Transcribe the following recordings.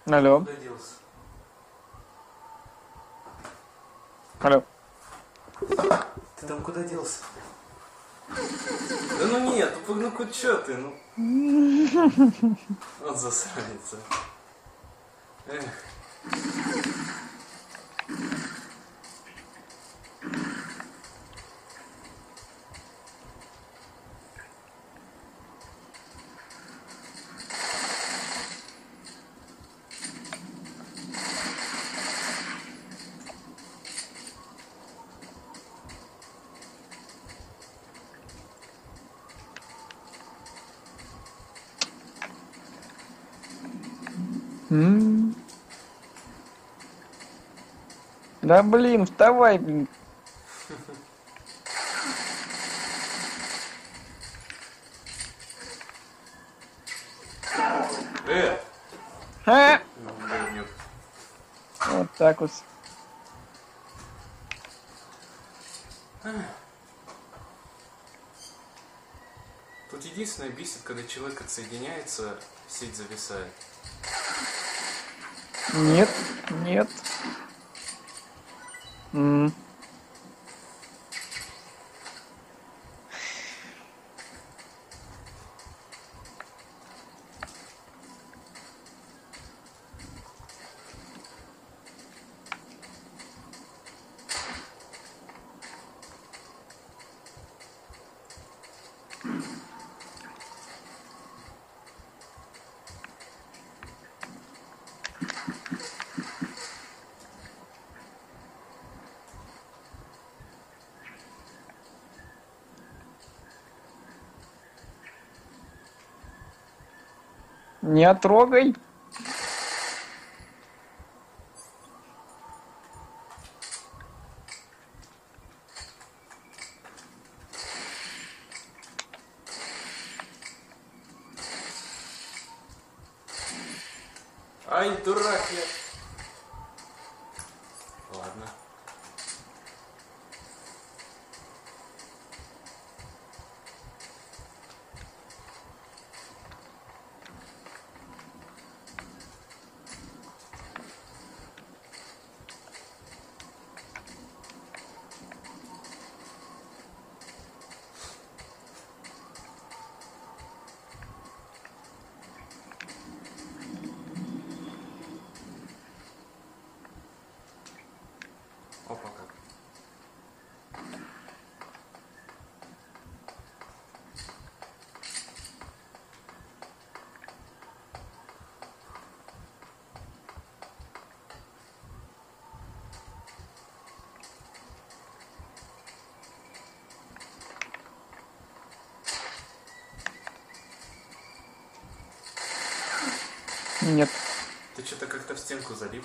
Алло, Куда делся? алло. Ты там куда делся? Да ну нет, ну чё ты, ну. Вот засранец. Эх. М. Да блин, вставай, блин. Э! А! Говнюк. Вот так вот. Тут единственное бесит, когда человек отсоединяется, сеть зависает. Нет, нет. М. Не трогай. Ай, дурак я. Ладно. Опа как. Нет. Ты что-то как-то в стенку залип.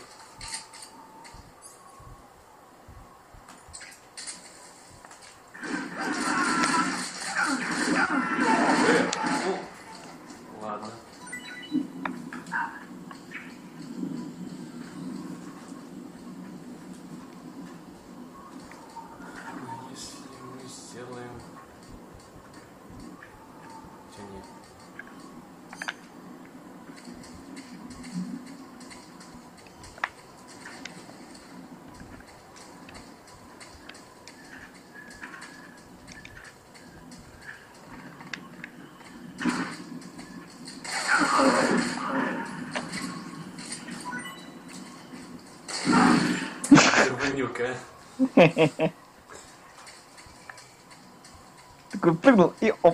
Ну, ладно. Если мы сделаем... Тяни. Говнюк, а? Такой прыгнул и оп.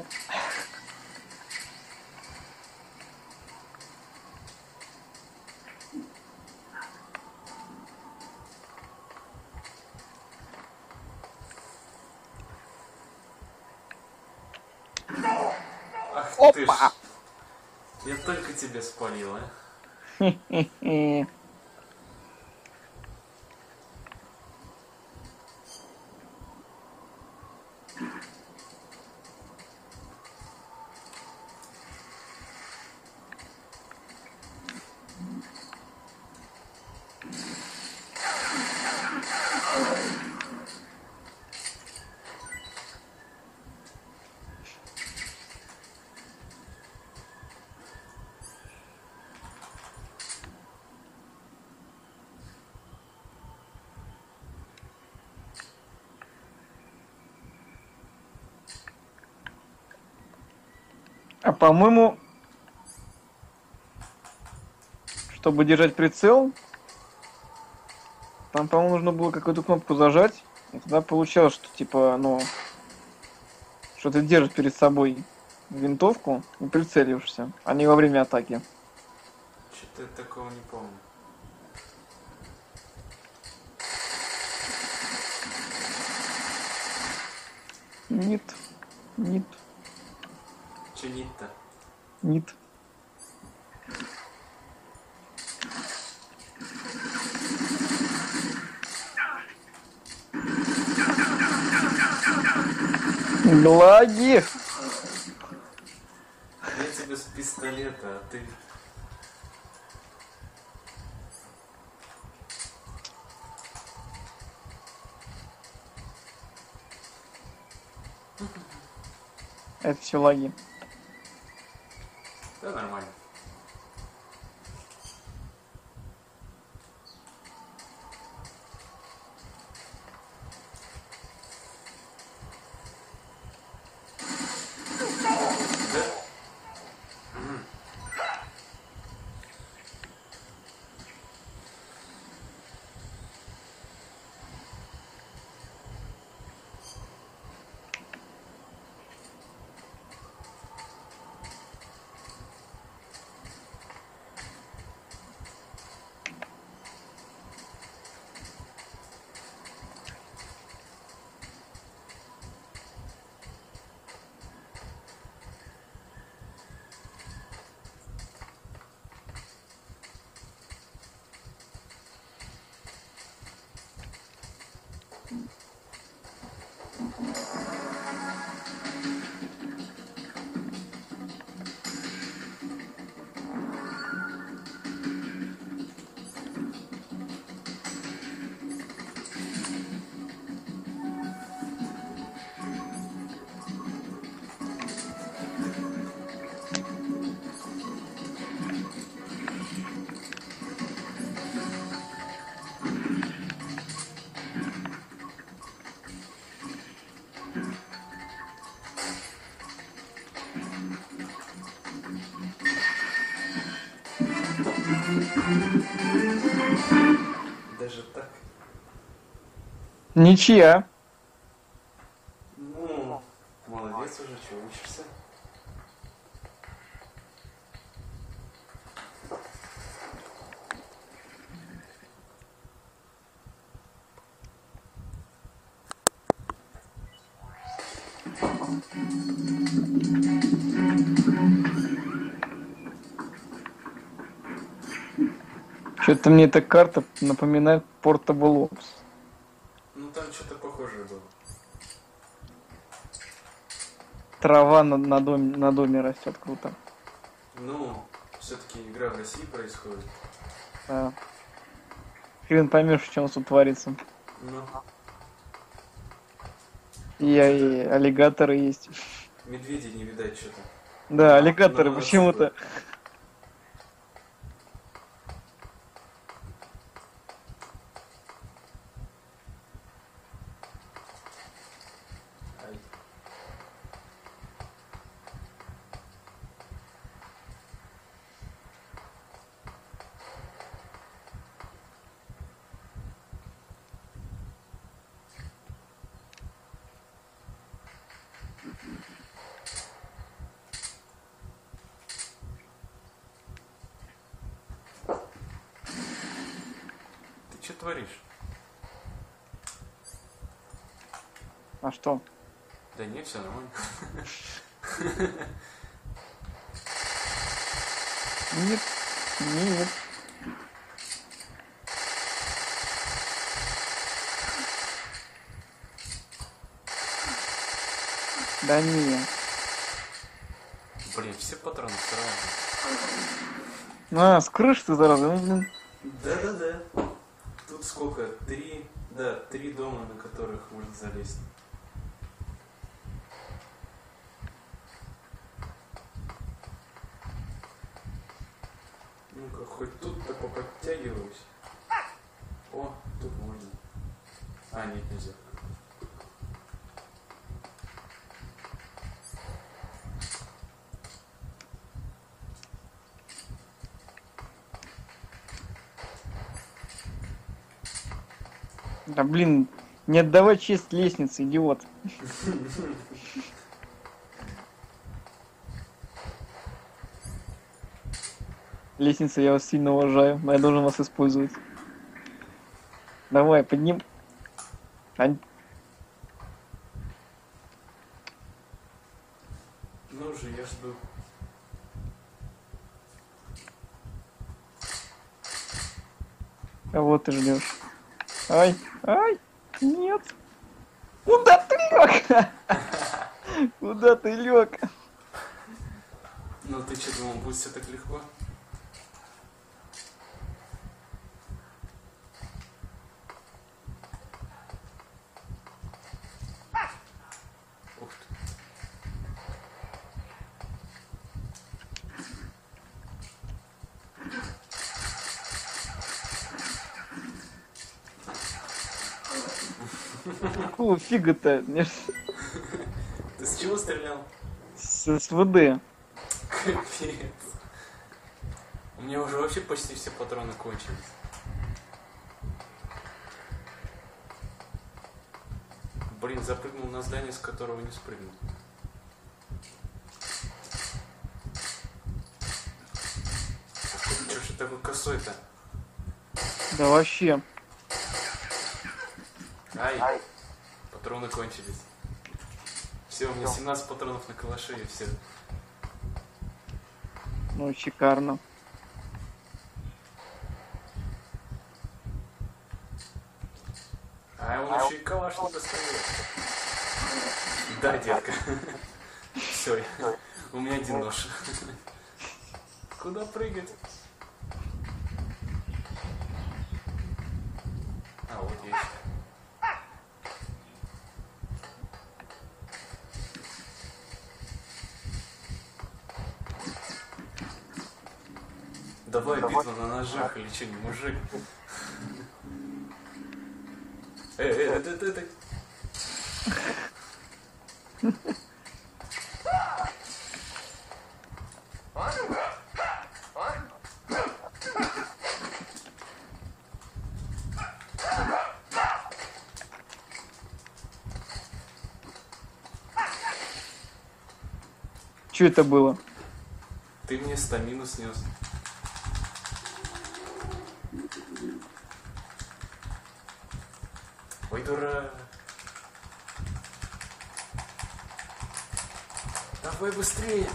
Ах ты ж. Опа. Я только тебе спалил, а? А по-моему, чтобы держать прицел, там, по-моему, нужно было какую-то кнопку зажать. И тогда получалось, что типа, ну, что ты держишь перед собой винтовку и прицеливаешься, а не во время атаки. Что-то я такого не помню. Нет, нет, Че нет-то? нет. Глаги! Я тебе с пистолета, а ты... Это все лаги. Да, нормально. Да? Даже так? Ничья. Ну, молодец уже, что учишься? Что-то мне эта карта напоминает Portable Ops. Ну там что-то похожее было. Трава на доме растет круто. Ну, все-таки игра в России происходит. Да. Хрен поймешь, что у нас тут творится. Ну, И аллигаторы есть. медведей не видать что-то. Да, аллигаторы На почему-то. Ай. Ты что творишь? А что? Да нет, все нормально. Нет, нет. Да нет. Блин, все патроны сразу. А, с крыши ты, зараза, ну, блин. Да-да-да. Тут сколько? Три дома, на которых можно залезть. Ну-ка, хоть тут-то поподтягиваюсь. О, тут можно. А, нет, нельзя. Да блин, не отдавай честь лестнице, идиот. Лестница, я вас сильно уважаю, но я должен вас использовать. Давай, подним. Ну же, я жду. Кого ты ждешь? Ай, ай, нет. Куда ты лег? Куда ты лег? Ну ты что думал, будет все так легко? Ух ты. Какого фига-то? Ты с чего стрелял? С СВД. Капец. У меня уже вообще почти все патроны кончились. Блин, запрыгнул на здание, с которого не спрыгнул. Чё ж ты такой косой-то? Да вообще. Ай, патроны кончились. Все, у меня 17 патронов на калаше и все. Ну, шикарно. А он еще и калаш не достает. Да, детка. Все, у меня один нож. Куда прыгать? А, вот есть. Давай битва на ножах или что, не мужик? Это. Что это было? Ты мне стамину снес. Ой, дурак. Давай быстрее.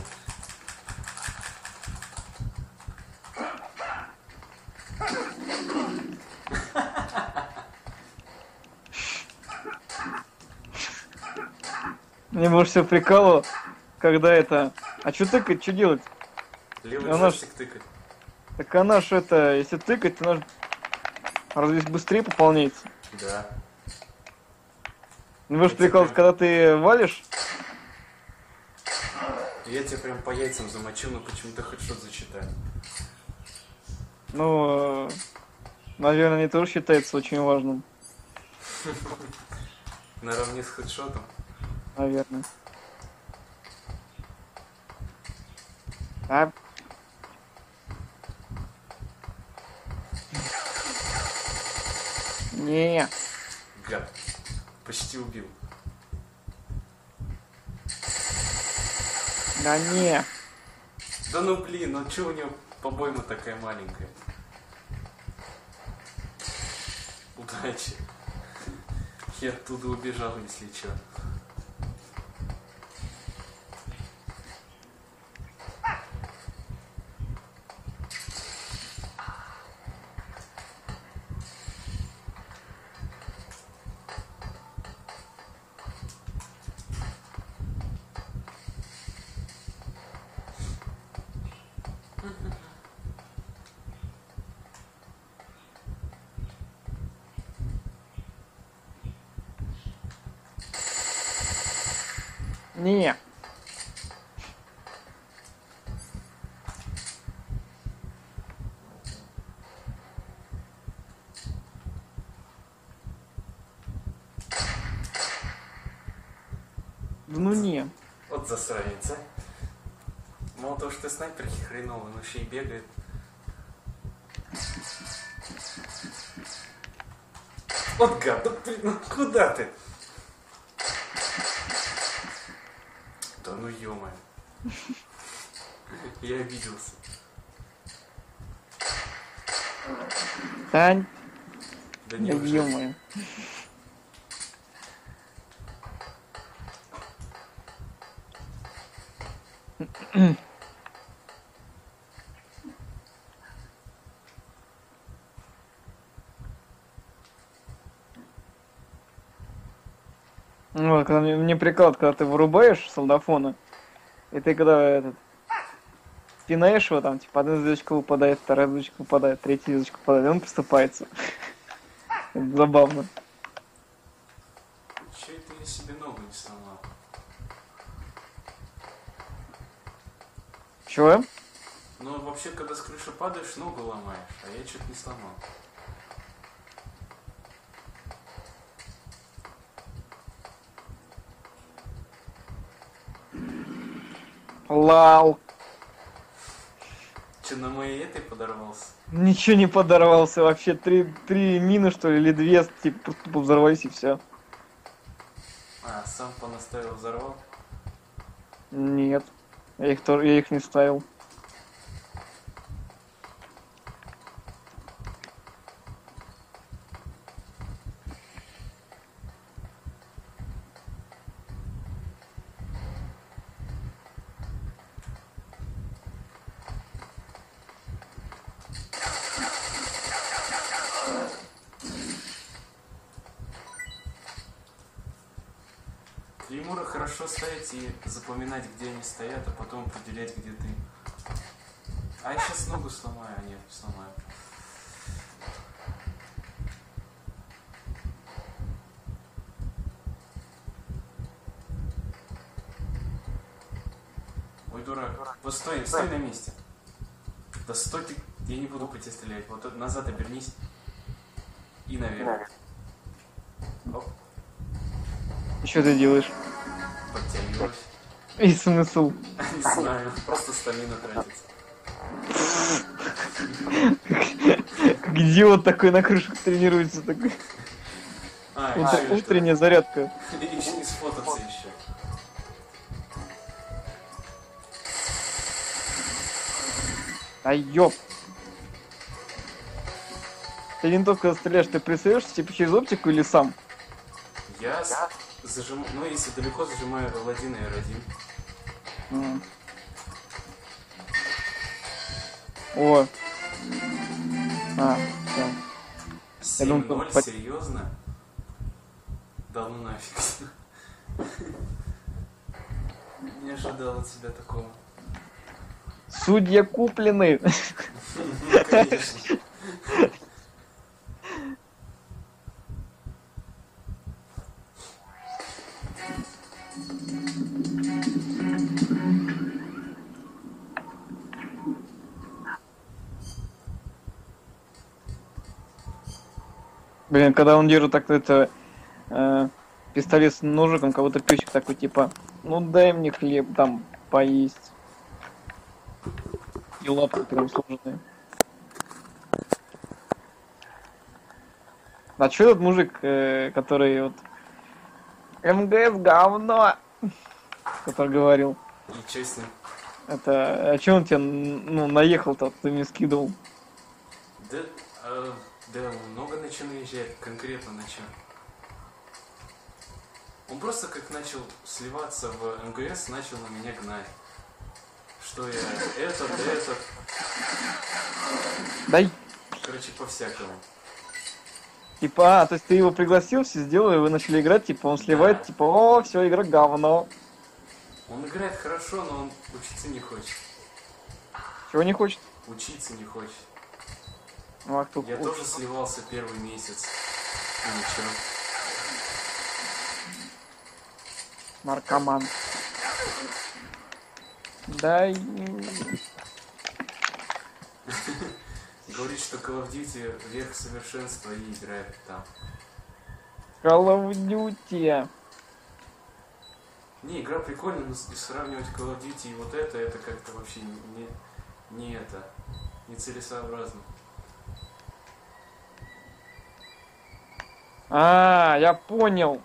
Мне больше всего прикалывало, когда это... А что тыкать, что делать? Левый Она джойстик тыкать. Так она ж это, если тыкать, то она ж разве быстрее пополняется? Да. Ну вы ж Я прикол, тебе- когда ты валишь, Я тебя прям по яйцам замочил, но почему-то хедшот зачитали. ну, наверное, мне тоже считается очень важным, Наравне с хедшотом. наверное. А... Не, Гад. Почти убил. да не. Да ну блин, ну чё у него побойма такая маленькая? Удачи. Я оттуда убежал, если чё. Не. Да ну не. Вот засранец, а. Мало того, что ты снайперки хреновый, он еще и бегает. Вот гад, ну куда ты? Да ну ё-моё. Я обиделся. Тань, Да да неужели? ё-моё. Ну, когда мне прикол, когда ты вырубаешь солдафона, и ты когда этот пинаешь его, там, типа, одна звездочка выпадает, вторая звездочка выпадает, третья звездочка выпадает, и он просыпается. Это забавно. Че это я себе ногу не сломал? Чего? Ну вообще, когда с крыши падаешь, ногу ломаешь, а я что-то не сломал. Лал. Че, на моей этой подорвался? Ничего не подорвался вообще. Три мины, что ли, или две, типа, просто тупо взорвались и все. А, сам понаставил, взорвал? Нет. Я их не ставил. Клейморы хорошо ставить и запоминать, где они стоят, а потом определять, где ты. А я сейчас ногу сломаю, а нет, не сломаю. Ой, дурак. Вот стой на месте. Да стой ты, я не буду по тебе стрелять. Вот назад обернись. И наверх. Оп, Что ты делаешь? подтягиваюсь. И смысл. Не знаю, просто стамина тратится. Как идиот такой на крышах тренируется. Такой. А, еще Утренняя зарядка. И сфотаться еще. А ёп. Ты винтовку когда стреляешь, ты прицелишься типа через оптику или сам? Я зажимаю, ну если далеко зажимаю L1 и R1. О. А, все. 7-0, серьезно? Да ну нафиг. Не ожидал от тебя такого. Судья куплены. Ну, конечно. Блин, когда он держит так это пистолет с ножиком, как будто песик такой, типа, ну дай мне хлеб там поесть. И лапы прям сложные. А чё этот мужик, который вот МГС говно, который говорил, И чё с ним? это, а чё он тебе, ну, наехал-то, ты мне скидывал? Да, да, много на чё наезжает, конкретно на чё. Он просто как начал сливаться в МГС, начал на меня гнать. Что я этот. Дай. Короче, по-всякому. Типа, то есть ты его пригласил, все сделали, вы начали играть, типа, он сливает, Да. типа, о, все, игра говно. Он играет хорошо, но он учиться не хочет. Чего не хочет? Учиться не хочет. Ну, а кто Я хочет? тоже сливался первый месяц. И ничего. Наркоман. Дай. Говорит, что Call of Duty верх совершенства и играет там. Call of Duty. Не, игра прикольная, но сравнивать Call of Duty и вот это как-то вообще не целесообразно. А, я понял.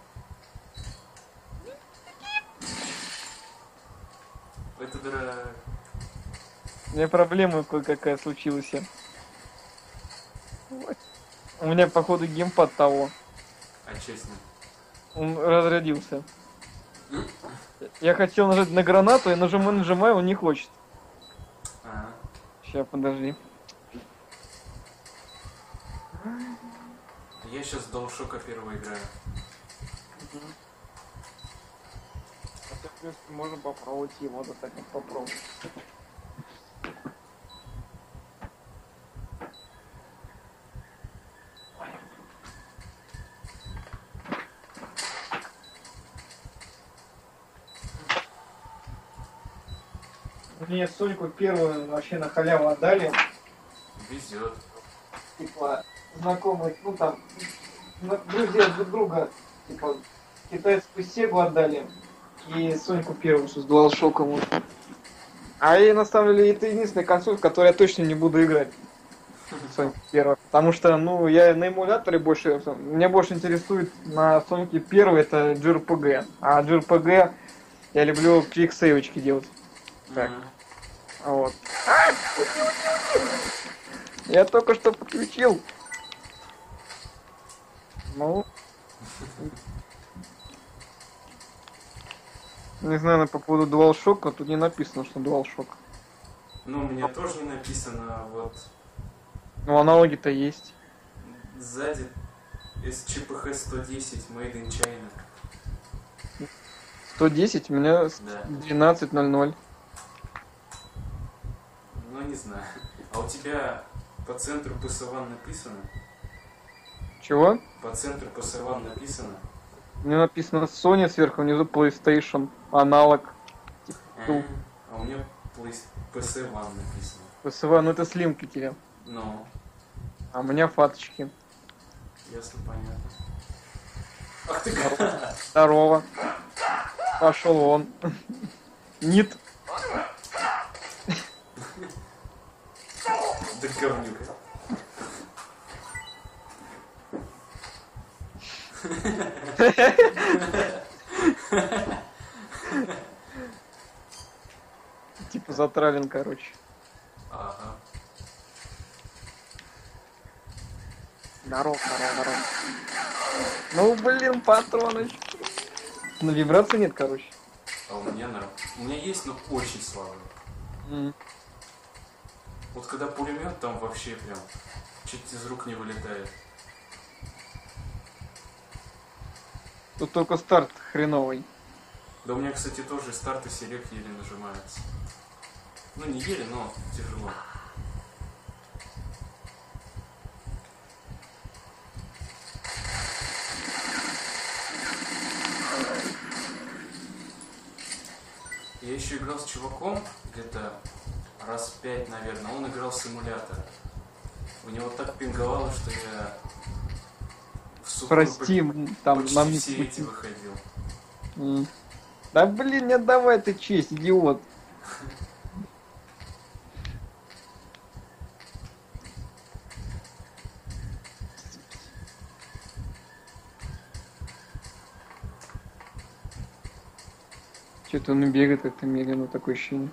Это дыра... У меня проблема кое-какая случилась. У меня, походу, геймпад того. А честно. Он разрядился. Я хотел нажать на гранату, я нажимаю, он не хочет. Ага. Сейчас, подожди. Я сейчас DualShock первого играю. В принципе, можно попробовать его, да так вот попробовать. Мне Соньку первую вообще на халяву отдали. Везет. Типа, знакомые, ну там, друзья друг друга, типа, китайскую Сегу отдали. И Соньку первую с DualShock. Вот. А и на самом деле это единственная консоль, в которой я точно не буду играть. Сонька первая. Потому что, ну, я на эмуляторе больше, меня больше интересует на Соньке первой это JRPG. А JRPG я люблю квиксейвочки делать. Так. Мгм. Вот. Я только что подключил. Ну. Не знаю, по поводу DualShock, тут не написано, что DualShock. Ну, у меня тоже не написано, вот Ну, аналоги-то есть. сзади SCPH 110 Made in China. 110, у меня Да. 12.00. Ну, не знаю. А у тебя по центру PS1 написано? Чего? По центру PS1 написано? Мне написано Sony сверху, внизу PlayStation, аналог. А, а у меня PS1 написано. PSV, ну это слимки тебе. Ну, А у меня фаточки. ясно, понятно. Ах ты Здорово. Пошел он. Нит. да говнюк. Типа затравлен, короче. Ага. Здорово. Ну, блин, патроночки. На вибрации нет, короче. А у меня норм. У меня есть, но очень слабый. Вот когда пулемет, там вообще прям чуть из рук не вылетает. Тут только старт хреновый. Да у меня, кстати, тоже старт и селект еле нажимается. Ну не еле, но тяжело. Я еще играл с чуваком где-то раз 5, наверное. Он играл в симулятор. У него так пинговало, что я в сухую Прости, там почти нам... все эти выходил. Да блин, не отдавай ты честь, идиот. Что-то он бегает как-то медленно, такое ощущение.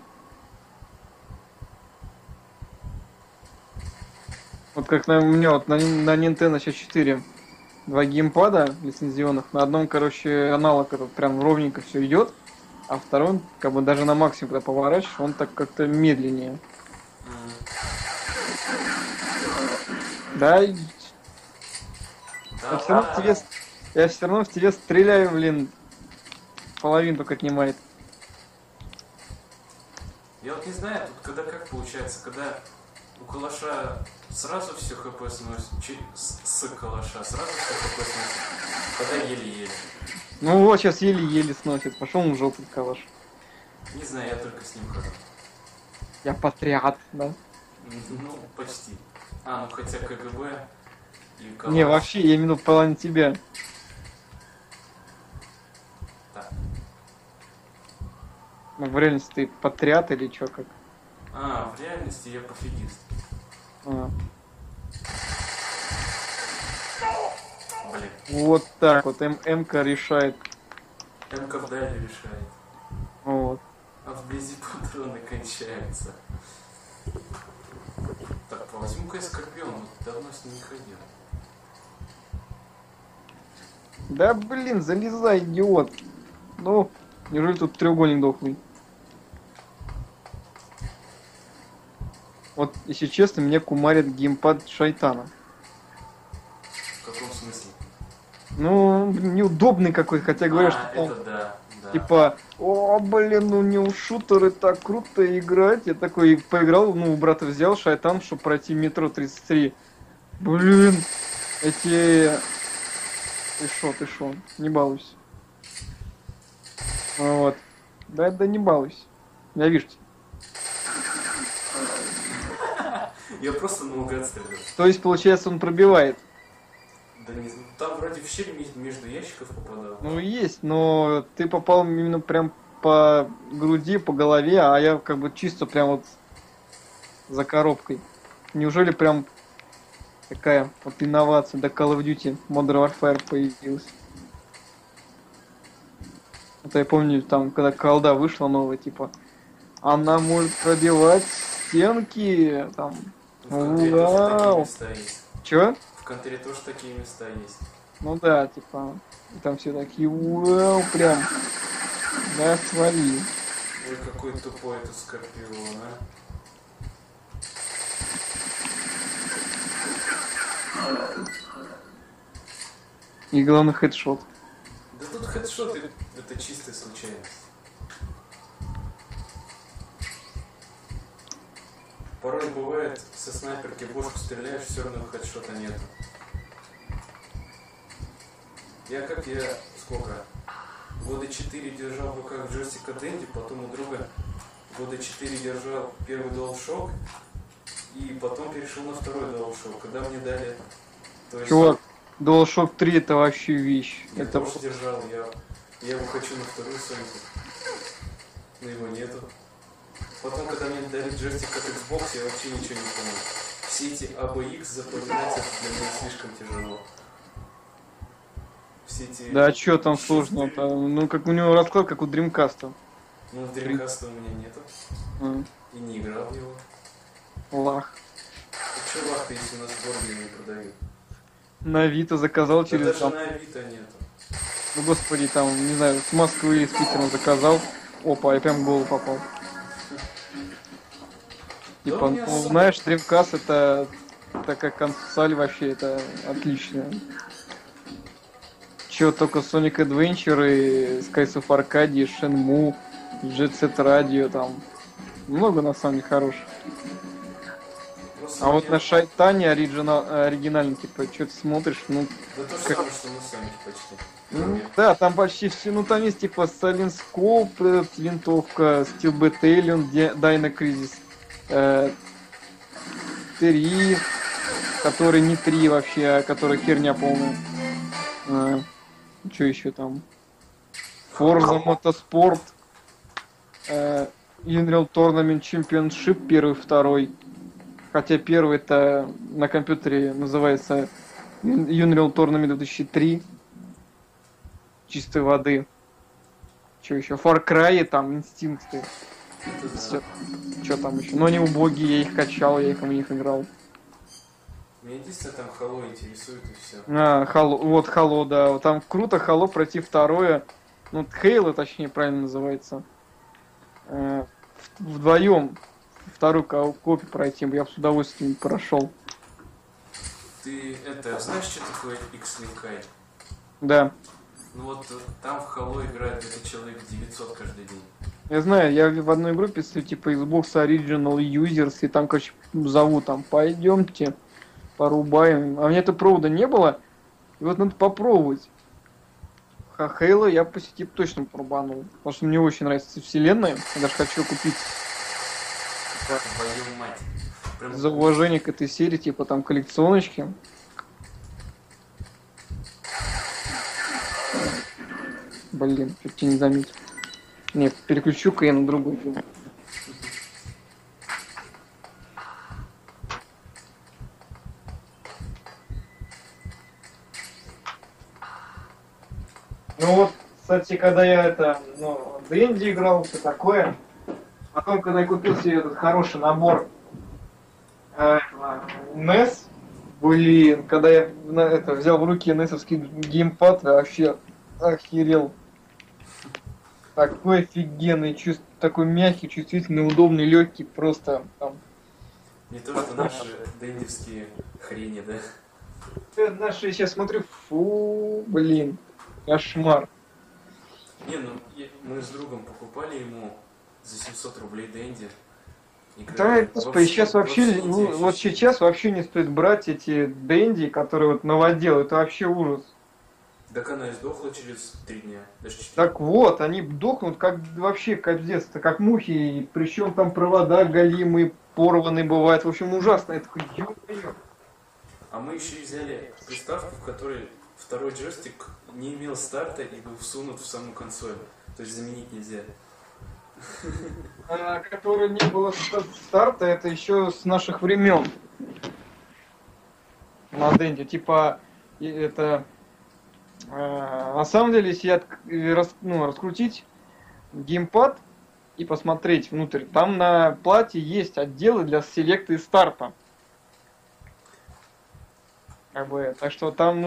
Вот как у меня вот на Nintendo 64 два геймпада лицензионных. На одном, короче, аналог этот прям ровненько все идет, а второй, как бы даже на максимум, когда поворачиваешь, он так как-то медленнее. Да, Да, я все равно в тебе, я все равно в тебе стреляю, блин, половину только отнимает. Я вот не знаю, тут когда как получается, когда у калаша сразу все хп сносит, с калаша сразу все хп сносит, когда еле-еле. Ну вот, сейчас еле-еле сносит, пошел в жопу калаш. Не знаю, я только с ним хожу. Я патриот, да? Ну, почти. А, ну хотя КГБ и калаш. Не, вообще, я имею в виду в плане тебя. Так. Ну, в реальности ты патриот или чё, как? А, в реальности я пофигист. А. Блин. Вот так вот, МК решает. МК вдали решает. Вот. А вблизи патроны кончаются. Так, возьму-ка я Скорпион, вот давно с ним не ходил. Да блин, залезай, идиот. Ну, неужели тут треугольник дохлый? Вот, если честно, меня кумарит геймпад Шайтана. В каком смысле? Ну, неудобный какой, хотя говорят, что там, это да, да. типа, о, блин, ну не у шутеры так круто играть. Я такой поиграл, ну, у брата взял Шайтан, чтобы пройти метро 33. Блин, эти... Ты шо, не балуйся. Вот. Да не балуйся. Я вижу тебя. Я просто наугад стрелял. То есть, получается, он пробивает. Да не знаю, там вроде в щель между ящиков попадал. Ну, есть, но ты попал именно прям по груди, по голове, а я как бы чисто прям вот за коробкой. Неужели прям такая вот инновация до Call of Duty Modern Warfare появилась? Это я помню, там, когда колда вышла новая, типа, она может пробивать стенки, там, В контре тоже такие вау. места есть. Чё? В контре тоже такие места есть. Ну да, типа, и там все такие, вау, прям, да, свали. Ой, какой тупой этот Скорпион, а. И главное, хедшот. Да тут хедшоты это чистая случайность. Порой бывает, со снайперки в бошку стреляешь, все равно хедшота нету. Я сколько? Года 4 держал в руках джойстика Дэнди, потом у друга года 4 держал первый DualShock, и потом перешел на второй DualShock, когда мне дали... То есть, Чувак, DualShock 3 это вообще вещь. я Это тоже держал, я его хочу на вторую Соньку, но его нету. Потом, когда мне дали джойстик от Xbox, я вообще ничего не понял. Все эти ABX запоминать это для меня слишком тяжело. Все эти... Да, что там сложно? Ну, как у него расклад, как у Dreamcast. Ну, в Dreamcast у меня нету. И не играл в него. Лах. А что лах-то, если у нас в городе не продают? На Авито заказал Да через даже там. на Авито нету. Ну, господи, там, не знаю, с Москвы или с Питера заказал. Опа, я прям в голову попал. Да Типа, у меня ну, сам- знаешь, Dreamcast это такая консоль вообще, это отличная. Чё, только Sonic Adventure и Skies of Arcadia, Shenmue, Jet Set Radio, там много на самом деле хороших. Просто А вот мне- на Шайтане оригинально, типа, что ты смотришь, ну, Да то же как- самое, что на Соньке почти. ну, да, там почти все, ну там есть типа Silent Scope, винтовка, Steel Battalion, Dino Crisis 3, который не 3 вообще, а который херня полная. Что еще там? Forza Motorsport, Unreal Tournament Championship первый, второй. Хотя первый это на компьютере называется Unreal Tournament 2003. Чистой воды. Что еще? Far Cry, там, инстинкты. Это да. Все. Что там еще? Но они убогие, я их качал, я их в них играл. Меня единственное там Halo интересует и все. Halo, вот Halo, да. Вот там круто Halo пройти второе. Ну, Halo, точнее, правильно называется. Вдвоем вторую копию пройти, я бы с удовольствием прошел. Ты это знаешь, что такое X-Linkай? Да. Ну вот там в Halo играет где-то человек 900 каждый день. Я знаю, я в одной группе с типа Xbox Original Users, и там, короче, зовут там, пойдемте, порубаем. А у меня это провода не было, и вот надо попробовать. Halo я по сети точно порубанул, потому что мне очень нравится вселенная, я даже хочу купить Твою мать. Прям за уважение к этой серии, типа там коллекционочки. Блин, чуть не заметил. Не, переключу-ка я на другой фильм. Ну вот, кстати, когда я Дэнди играл, все такое. Потом, когда я купил себе этот хороший набор NES, блин, когда я взял в руки NES-овский геймпад, я вообще охерел. Такой офигенный, такой мягкий, чувствительный, удобный, легкий, просто там. Не то, что наши дэндевские хрени, да? Наши, я сейчас смотрю, фу, блин, кошмар. Не, ну мы с другом покупали ему за 700 рублей Дэнди. Да, господи, сейчас вообще, вот сейчас вообще не стоит брать эти Дэнди, которые вот новодел, это вообще ужас. Так она и сдохла через 3 дня, даже 4. Так вот, они дохнут как вообще капец-то, как мухи, и причем там провода галимые, порванные бывают, в общем, ужасно, я такой, ё-моё. А мы еще и взяли приставку, в которой второй джойстик не имел старта и был всунут в саму консоль. То есть заменить нельзя. Которой не было старта, это еще с наших времен. На Денде. Типа, это... на самом деле, если раскрутить геймпад и посмотреть внутрь, там на плате есть отделы для селекта и старта. Как бы, так что там,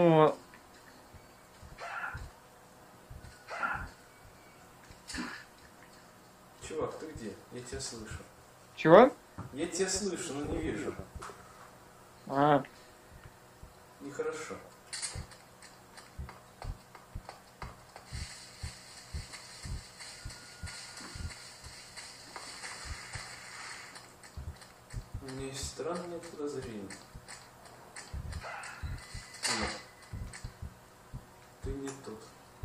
Чувак, ты где? Я тебя слышу. Чего? Я тебя слышу, но не вижу. Нехорошо. У меня есть странное подозрение. Нет. Ты не тот.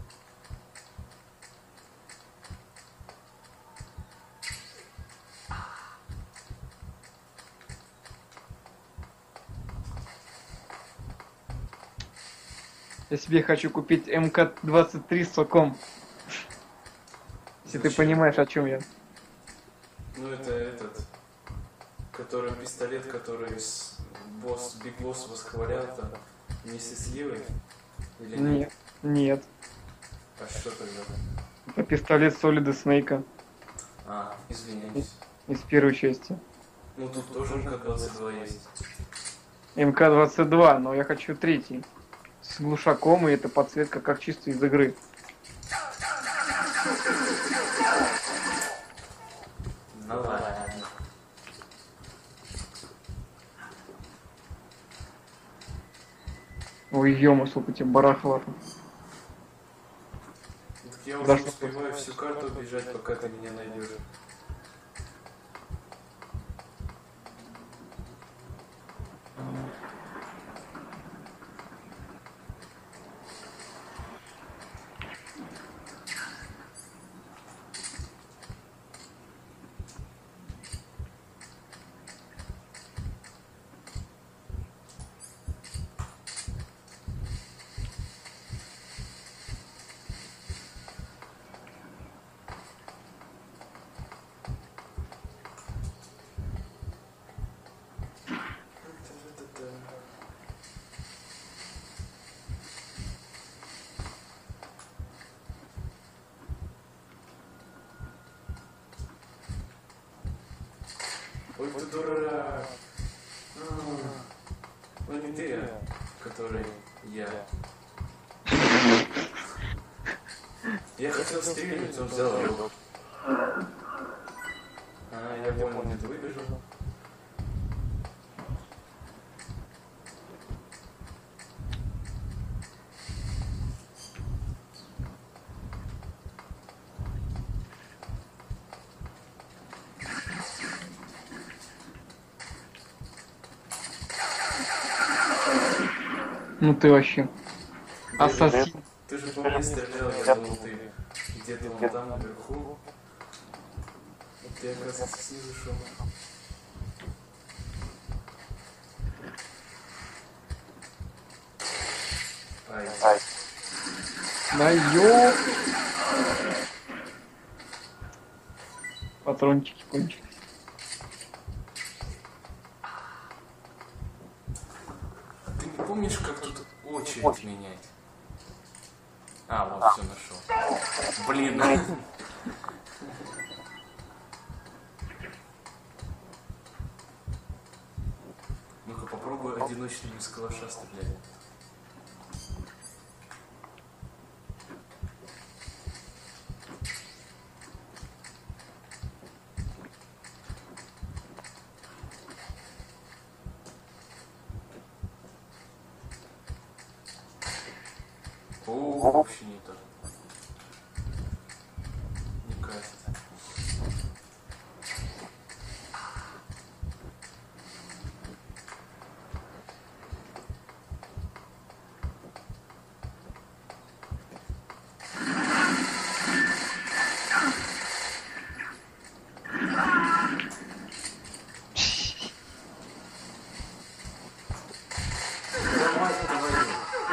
Я себе хочу купить МК-23 с соком. Если ты понимаешь, о чем я. Ну это этот, который пистолет, который Биг Босс восхвалял там вместе с Ливой? Или нет? Нет. А что тогда? Это пистолет Солида Снейка. Извиняюсь. Из первой части. Ну тут тоже МК-22 есть. МК-22, но я хочу третий. С глушаком, и эта подсветка как чисто из игры. Ну ладно. Ой, ё-моё, сколько тебе барахла. Так я уже успеваю всю карту бежать, пока ты меня найдешь. Ой, ты дурак. Ну не ты, а который я. Я хотел стрельнуть, он взял его. Я понял, где ты выбежал. Ну ты вообще. Ассасин. Ты же по мне стрелял, я думал, ты где-то вон там наверху. А ты, оказывается, снизу шел. Ай. Да ё... Патрончики кончились. Ты не помнишь, как тут очередь менять? Вот, все нашел. Блин. Ну-ка попробуй одиночными из калаша стрелять. О, вообще не то. Не катит. Давай, давай.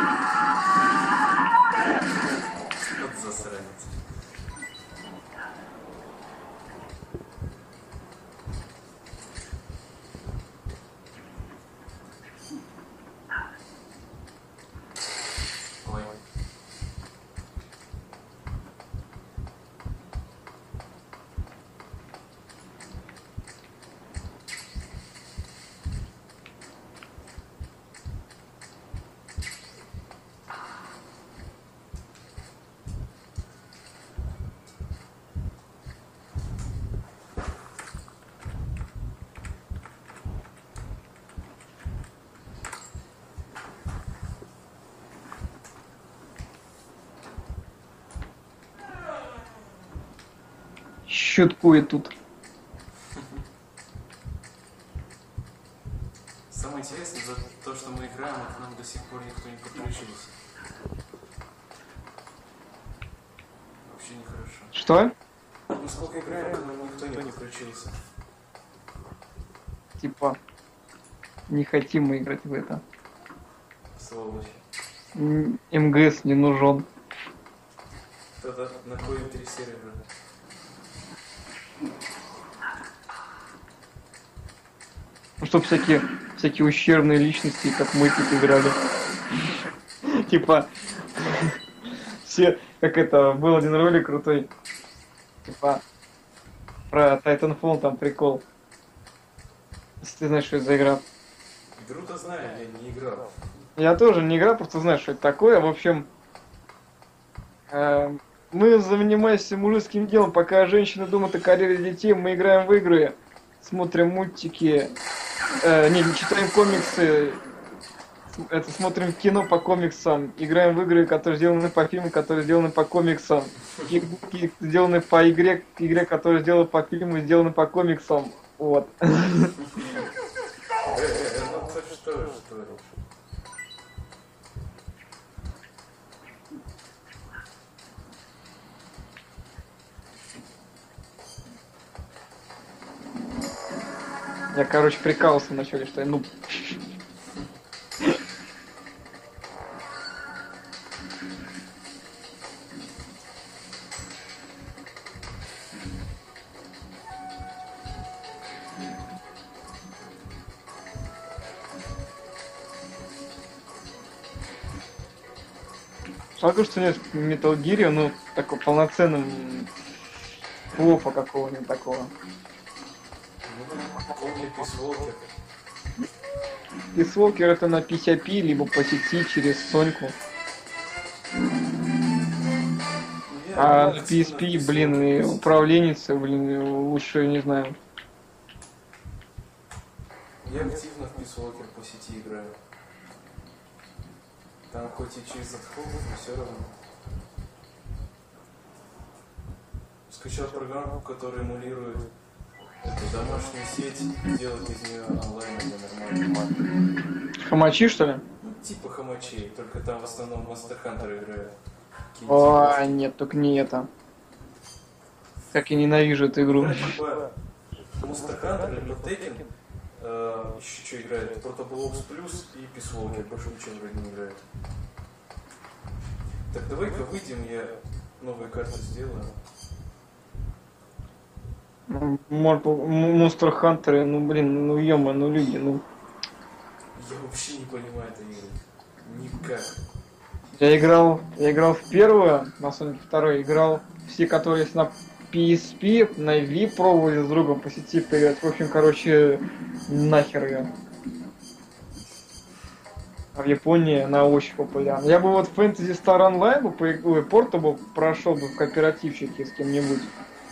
Вот засранец. Ой. Щуткует тут. Самое интересное за то, что мы играем, а к нам до сих пор никто не подключился. Вообще нехорошо. Что? Мы сколько играем, к нам никто не подключился. Типа, не хотим мы играть в это. Сволочь. МГС не нужен. Тогда на кой 3 сервера? Ну, чтоб всякие ущербные личности, как мы тут играли. Типа, все, как это, был один ролик крутой. Типа, про Titanfall там прикол. Если ты знаешь, что это за игра. Игру-то знаю, я не играл. Я тоже не играл, просто знаю, что это такое. В общем, мы занимаемся мужским делом, пока женщины думают о карьере детей, мы играем в игры, смотрим мультики, не читаем комиксы, смотрим кино по комиксам, играем в игры, которые сделаны по фильму, которые сделаны по комиксам, сделаны по игре, которая сделана по фильму, сделаны по комиксам. Вот. Ну ты что творишь? Я, короче, прикалывался вначале, что я, ну... Жалко, что нет в Metal Gear, ну, такого полноценного флопа какого-нибудь такого. Помни Peace Walker. Peace Walker это на PCP, либо по сети через Соньку. А в PSP, блин, и управленница, блин, лучше, не знаю. Я активно в Peace Walker по сети играю. Там хоть и через отход, но все равно. Скачал программу, которая эмулирует эту домашнюю сеть, делать из нее онлайн для нормальных. Хамачи, что ли? Ну, типа хамачей, только там в основном Monster Hunter играют. О, нет, только не это. Как я ненавижу эту игру. Типа Monster Hunter или Tekken, еще что играет? Protoblocks Plus и Peace Walker, больше ничего вроде не играет. Так давай-ка выйдем, я новые карты сделаю. Monster Hunter, ну блин, ну ё-моё, ну люди, ну. Я вообще не понимаю этой игры. Никак. Я играл в первую, на Sonic 2 играл все, которые есть на PSP, на Wii пробовали с другом по сети поиграть. В общем, короче, нахер ее. А в Японии она очень популярна. Я бы вот Fantasy Star Online бы поиграл, и Portable прошел бы в кооперативчике с кем-нибудь.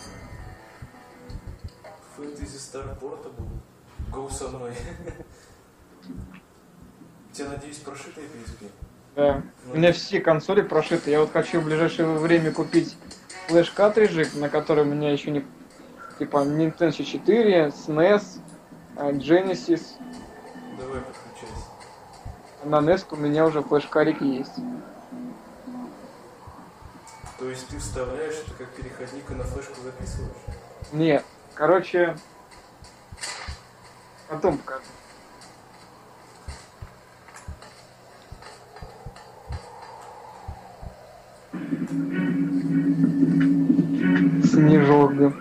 Fantasy Star Portable. Go со мной. У тебя, надеюсь, прошитые PSP? Да. У меня все консоли прошиты. Я вот хочу в ближайшее время купить флеш-картриджик, на который у меня еще не... Типа Nintendo 64, SNES, Genesis. Давай подключайся. На NES у меня уже флеш-карик есть. То есть ты вставляешь это как переходник и на флешку записываешь? Нет. Короче... Потом покажу. Снежок, да.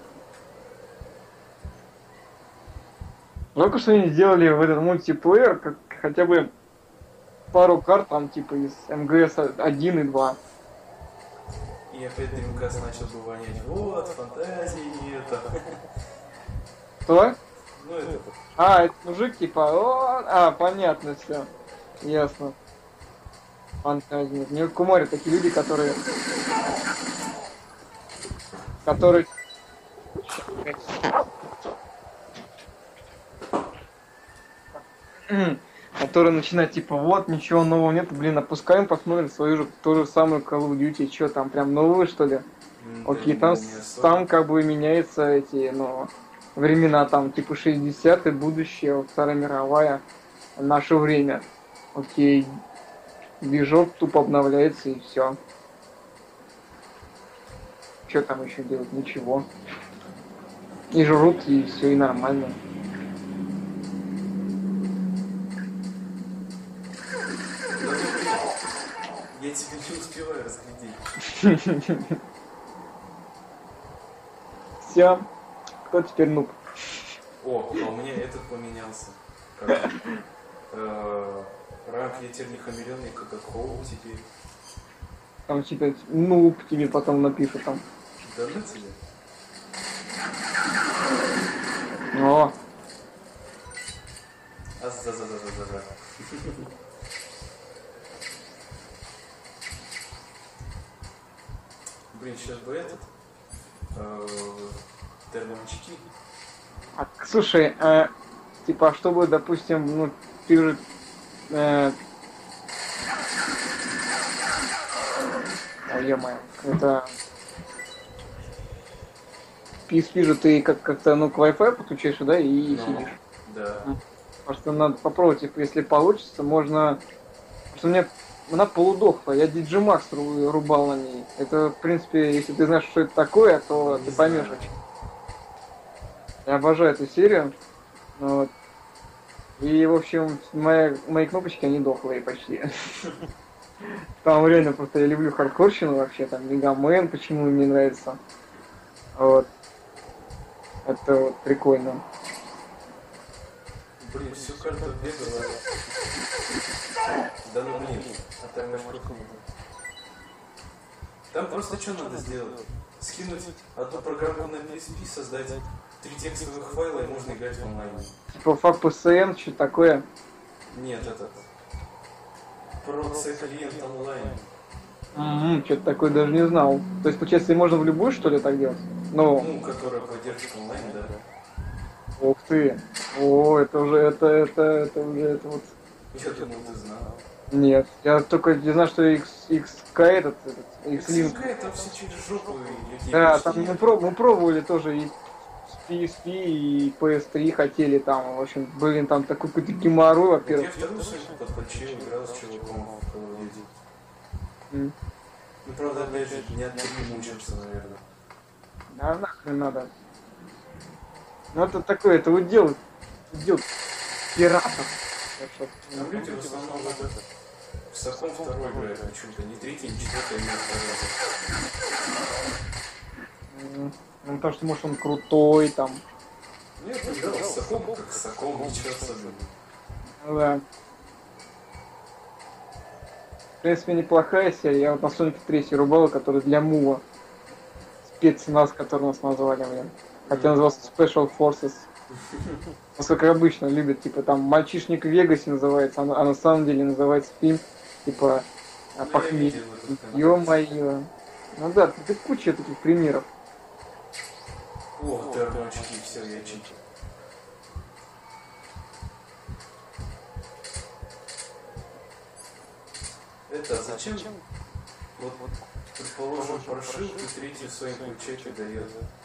Жалко, что они сделали в этот мультиплеер как хотя бы пару карт там типа из МГС 1 и 2. И опять Dreamcast начал бы вонять. Вот, фантазии и это. Что? Ну это... А, это мужик типа, понятно все. Ясно. Фантазия. Мне в Кумаре такие люди, которые... Которые начинают типа, вот, ничего нового нет, блин, опускаем, посмотрим свою же, ту же самую Call of Duty, что там, прям новые, что ли? Окей, там как бы меняются эти, ну, времена, там, типа 60-е, будущее, Вторая мировая, наше время. Окей, движок тупо обновляется и все. Что там еще делать? Ничего. И жрут, и все, и нормально. Я тебя не успеваю разглядеть. Все. Кто теперь нуб? О, а у меня этот поменялся. Как? Ранг я теперь не хамеленый, как Хоу теперь. Там теперь нуб тебе потом напишут там. Да ну тебе. О, А-за-за-за-за-за. Блин, сейчас бы этот термоочки. слушай, типа, чтобы, допустим, ну, ты же... Ё-моё, это... PSP же ты как-то, ну, к Wi-Fi подключаешь, да, и сидишь. Да. Просто надо попробовать, типа, если получится, можно... Потому что у меня она полудохла, я DJ Max рубал на ней. Это, в принципе, если ты знаешь, что это такое, то ты поймешь очень. Я обожаю эту серию. Вот. И, в общем, мои кнопочки, они дохлые почти. Там реально просто я люблю хардкорщину вообще, там Мегамен, почему мне нравится. Вот. Это вот прикольно. Блин, всю карту бегала. Да ну блин, а там там просто что надо сделать? Скинуть одну программку на PSP, создать 3 текстовых файла и можно играть в онлайне. Типа FAPSN, что такое? Нет, этот. Клиент онлайн. Что-то такое даже не знал. То есть, получается, и можно в любую, что ли, так делать? Ну, Которая поддерживает онлайн, да. ух ты. О, это уже, это уже, это вот... Я думал, ты знал. Нет, я только не знаю, что XK этот X-Link. XK там все через жопу людей. Да, там мы пробовали тоже и с PSP, и PS3 хотели там, в общем, блин, там такой какой-то геморрой, во-первых. Я вторую ссылку подключил, играл с чуваком в Call of Duty. Ну, правда, опять же, дня 3 мучился, наверное. Да нахрен надо. Ну это такое, это удел пиратов. А люди в основном вот это. В Саком второй играет почему-то, не третий, не четвертый, а второй. Ну потому что, может, он крутой там. Нет, играл с Саком, как с Саком, ничего особенного. Ну да. В принципе, неплохая серия. Я вот на Sonic 3 рубала, который для Мува. спецназ, который нас назвали, блин. Хотя назывался Special Forces. Как обычно любят, типа там мальчишник в Вегасе называется, а на самом деле называется фильм, типа Ну, я похмелье. видел этот контекст. Ё-моё. Ну да, тут куча таких примеров. О, термоочки, все, я читал. Это зачем? Вот, предположим, прошивку третью своим ключей дает.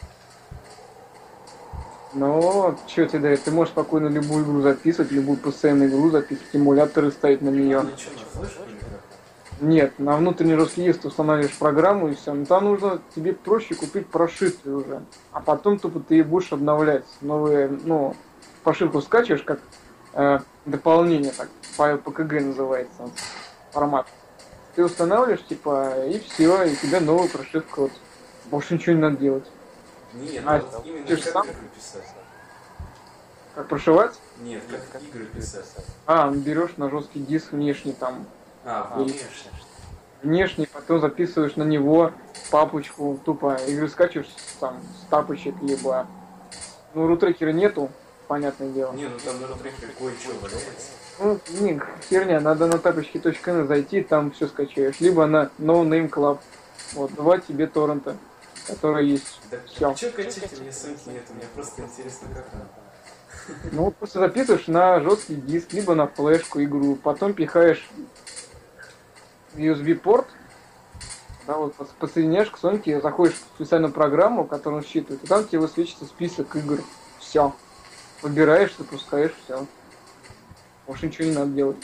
Но что тебе дает? Ты можешь спокойно любую игру записывать, любую постоянную игру записывать, эмуляторы ставить на нее. Она что, на флешку или как? Нет, на внутренний жесткий диск ты устанавливаешь программу и все. Но там нужно тебе проще купить прошивку уже. А потом тупо ты будешь обновлять новые, ну, прошивку скачиваешь как дополнение, так, файл PKG называется формат. Ты устанавливаешь, типа, и все, и тебе новая прошивка. Вот. Больше ничего не надо делать. Нет, А вот именно ты же как сам игры писать. как прошивать? Нет, как игры писать. Берешь на жесткий диск внешний там, А, внешне. внешний, потом записываешь на него папочку, тупо игры скачиваешь там с тапочек, либо... Ну, рутрекера нету, понятное дело. Не, ну там на рутреке кое-что валяется. Ну, не, херня, надо на тапочки.н зайти, там все скачаешь. Либо на No Name Club. Вот, два тебе торрента, которые есть. Да Все. что качать, мне ссылки нет, мне просто интересно, как она. Ну, вот просто записываешь на жесткий диск, либо на флешку игру, потом пихаешь USB-порт, да, вот подсоединяешь к Sony, заходишь в специальную программу, которую он считывает, и там тебе высвечивается список игр. Все. Выбираешь, запускаешь, все. Больше ничего не надо делать.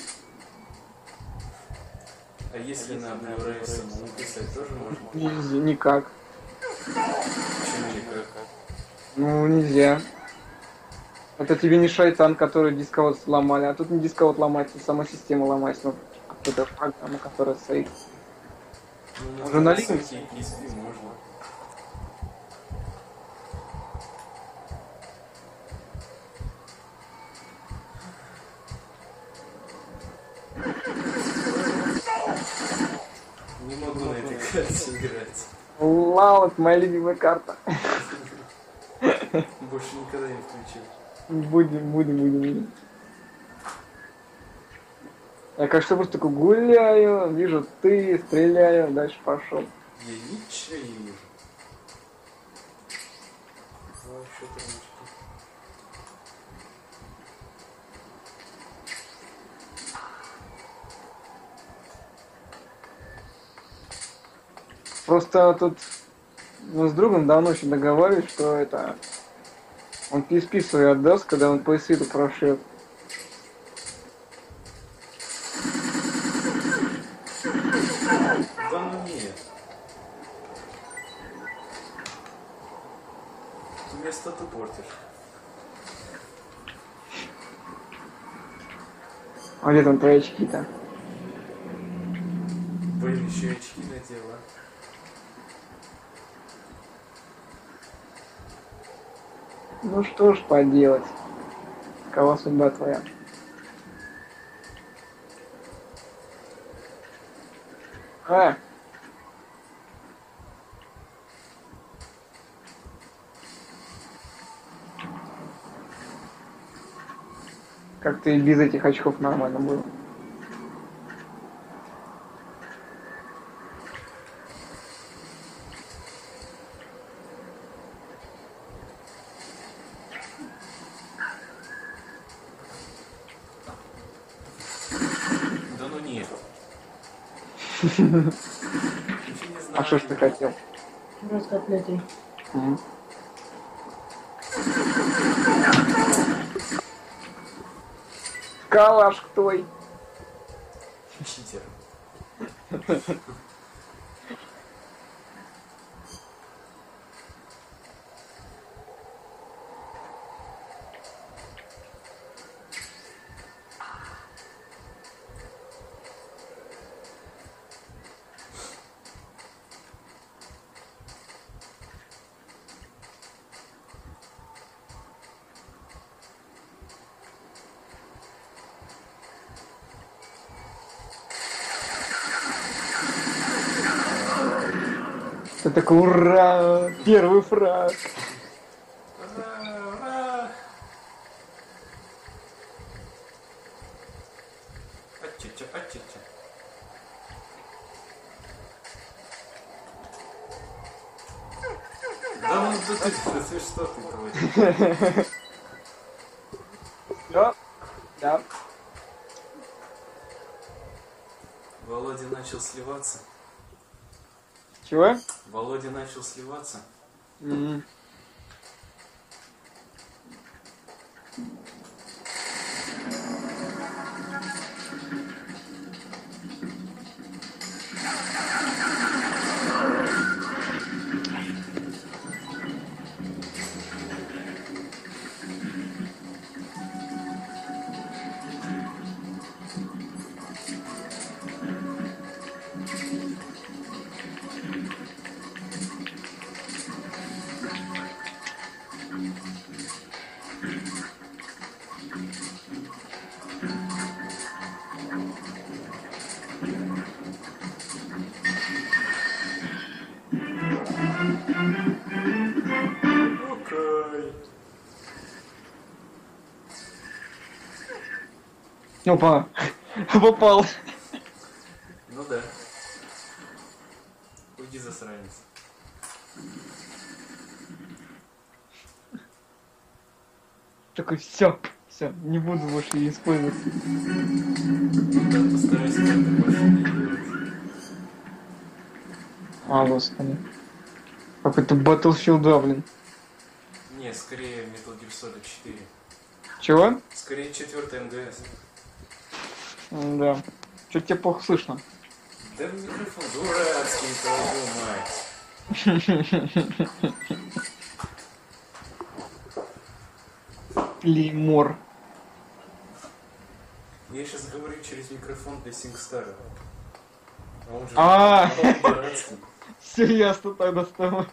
А если на Blu-ray самому писать тоже можно? Нельзя, никак. Почему никак? Ну, нельзя. Это тебе не шайтан, который дисковод сломали, а тут не дисковод ломается, сама система ломается, ну, какая-то программа, которая стоит. Ну, Уже на Linux Linux? и PSP можно. Не могу на этой карте играть. Лау, это моя любимая карта. Больше никогда не включил. Будем. Я, кажется, просто такой гуляю, вижу ты, стреляю, дальше пошел. Я ничего не вижу. Вообще тормозки. Просто тут мы с другом давно еще договаривались, что это он PSP свой отдаст, когда он PS-то прошел. Да ну нет. Место ты портишь. А где там твои очки-то? Блин, еще очки надела. Ну что ж поделать. Какова судьба твоя? А! Как-то и без этих очков нормально было. Да ну нет. Ничего не знаю. А что ж ты хотел? Раз котлеты. Мгм. Калаш твой. Читер. Ты такой, ура! Первый фраг! Ура, ура! Ачича, ачича. Да ну ты что ты творишь? Да, да. Володя начал сливаться. Чего? Володя начал сливаться. М. Окей. Опа! Попал! Ну да. Уйди, засранец. Такой, все, не буду больше ее использовать. Да, постарайся как-то больше не делать. А, господи. Какой-то Battlefield, да, блин. Не, скорее Metal Gear Solid 4. Чего? Скорее 4 МГС. Да. Что-то тебе плохо слышно. Да микрофон дурацкий, твою мать. Клеймор. Я сейчас говорю через микрофон для SingStar. А он же А, он дурацкий. все ясно тогда с тобой.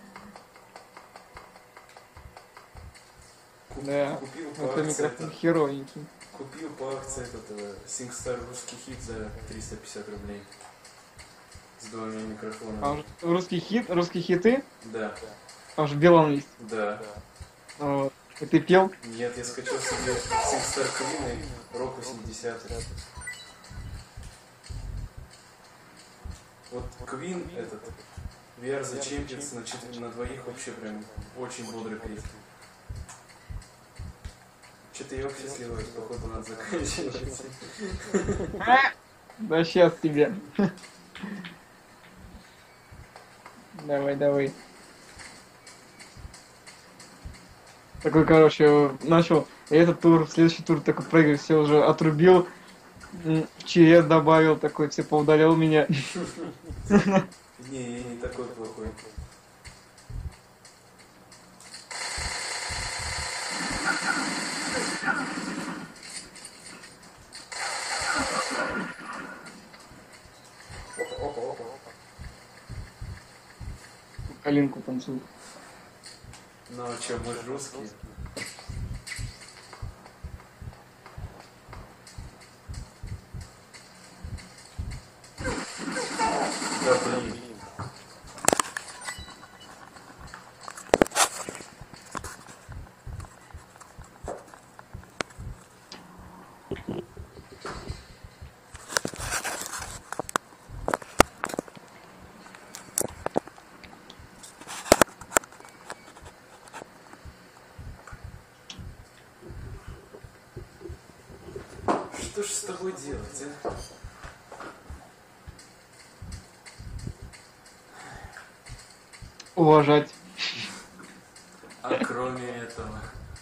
Да. Купил по Это акции микрофон этот, херовенький. купил по акции этот SingStar русский хит за 350 рублей. С двумя микрофонами. Там же русские хиты, Да, там же в белом листе. да. Вот. И ты пел? Нет, я скачал себе SingStar Queen и Rock 80. Вот Queen этот, We Are The Champions на двоих вообще прям очень бодрый песня. Что-то я вообще сливаюсь, походу надо заканчивать. Да сейчас тебе. Давай. Такой, короче, начал этот тур, следующий тур такой прыгать, все уже отрубил, в ЧС добавил, такой, все поудалял меня. Не, я не такой плохой. Опа. Калинку танцует. Ну а что, мы же русские. Да блин. Что ж с тобой делать, а? Уважать. А кроме этого?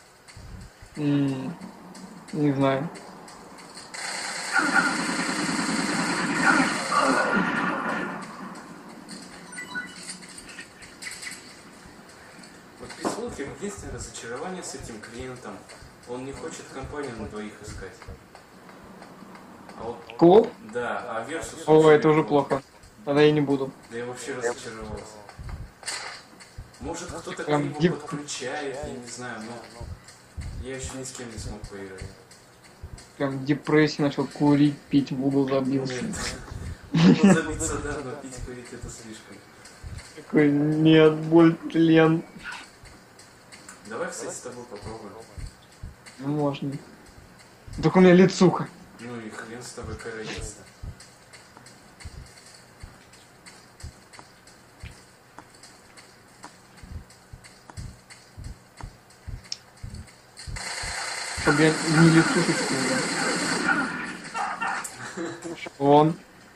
Не знаю. Вот Писволкер единственное разочарование с этим клиентом. Он не хочет компанию на двоих искать. А вот, Клоп? да, а Versus... О, вообще это уже вот. плохо. Тогда я не буду. Да я вообще разочаровался. Может кто-то Прям криво подключает, я не знаю, но я еще ни с кем не смог поиграть. Прям в депрессии начал курить, пить, в угол забился. Нет. Можно забиться, да, но пить, курить это слишком. Такой, нет, боль, тлен. Давай, кстати, с тобой попробуем. Ну, можно. Только у меня лицуха. Ну и хрен с тобой королевство. Чтобы я не лицухочку не дал. Вон.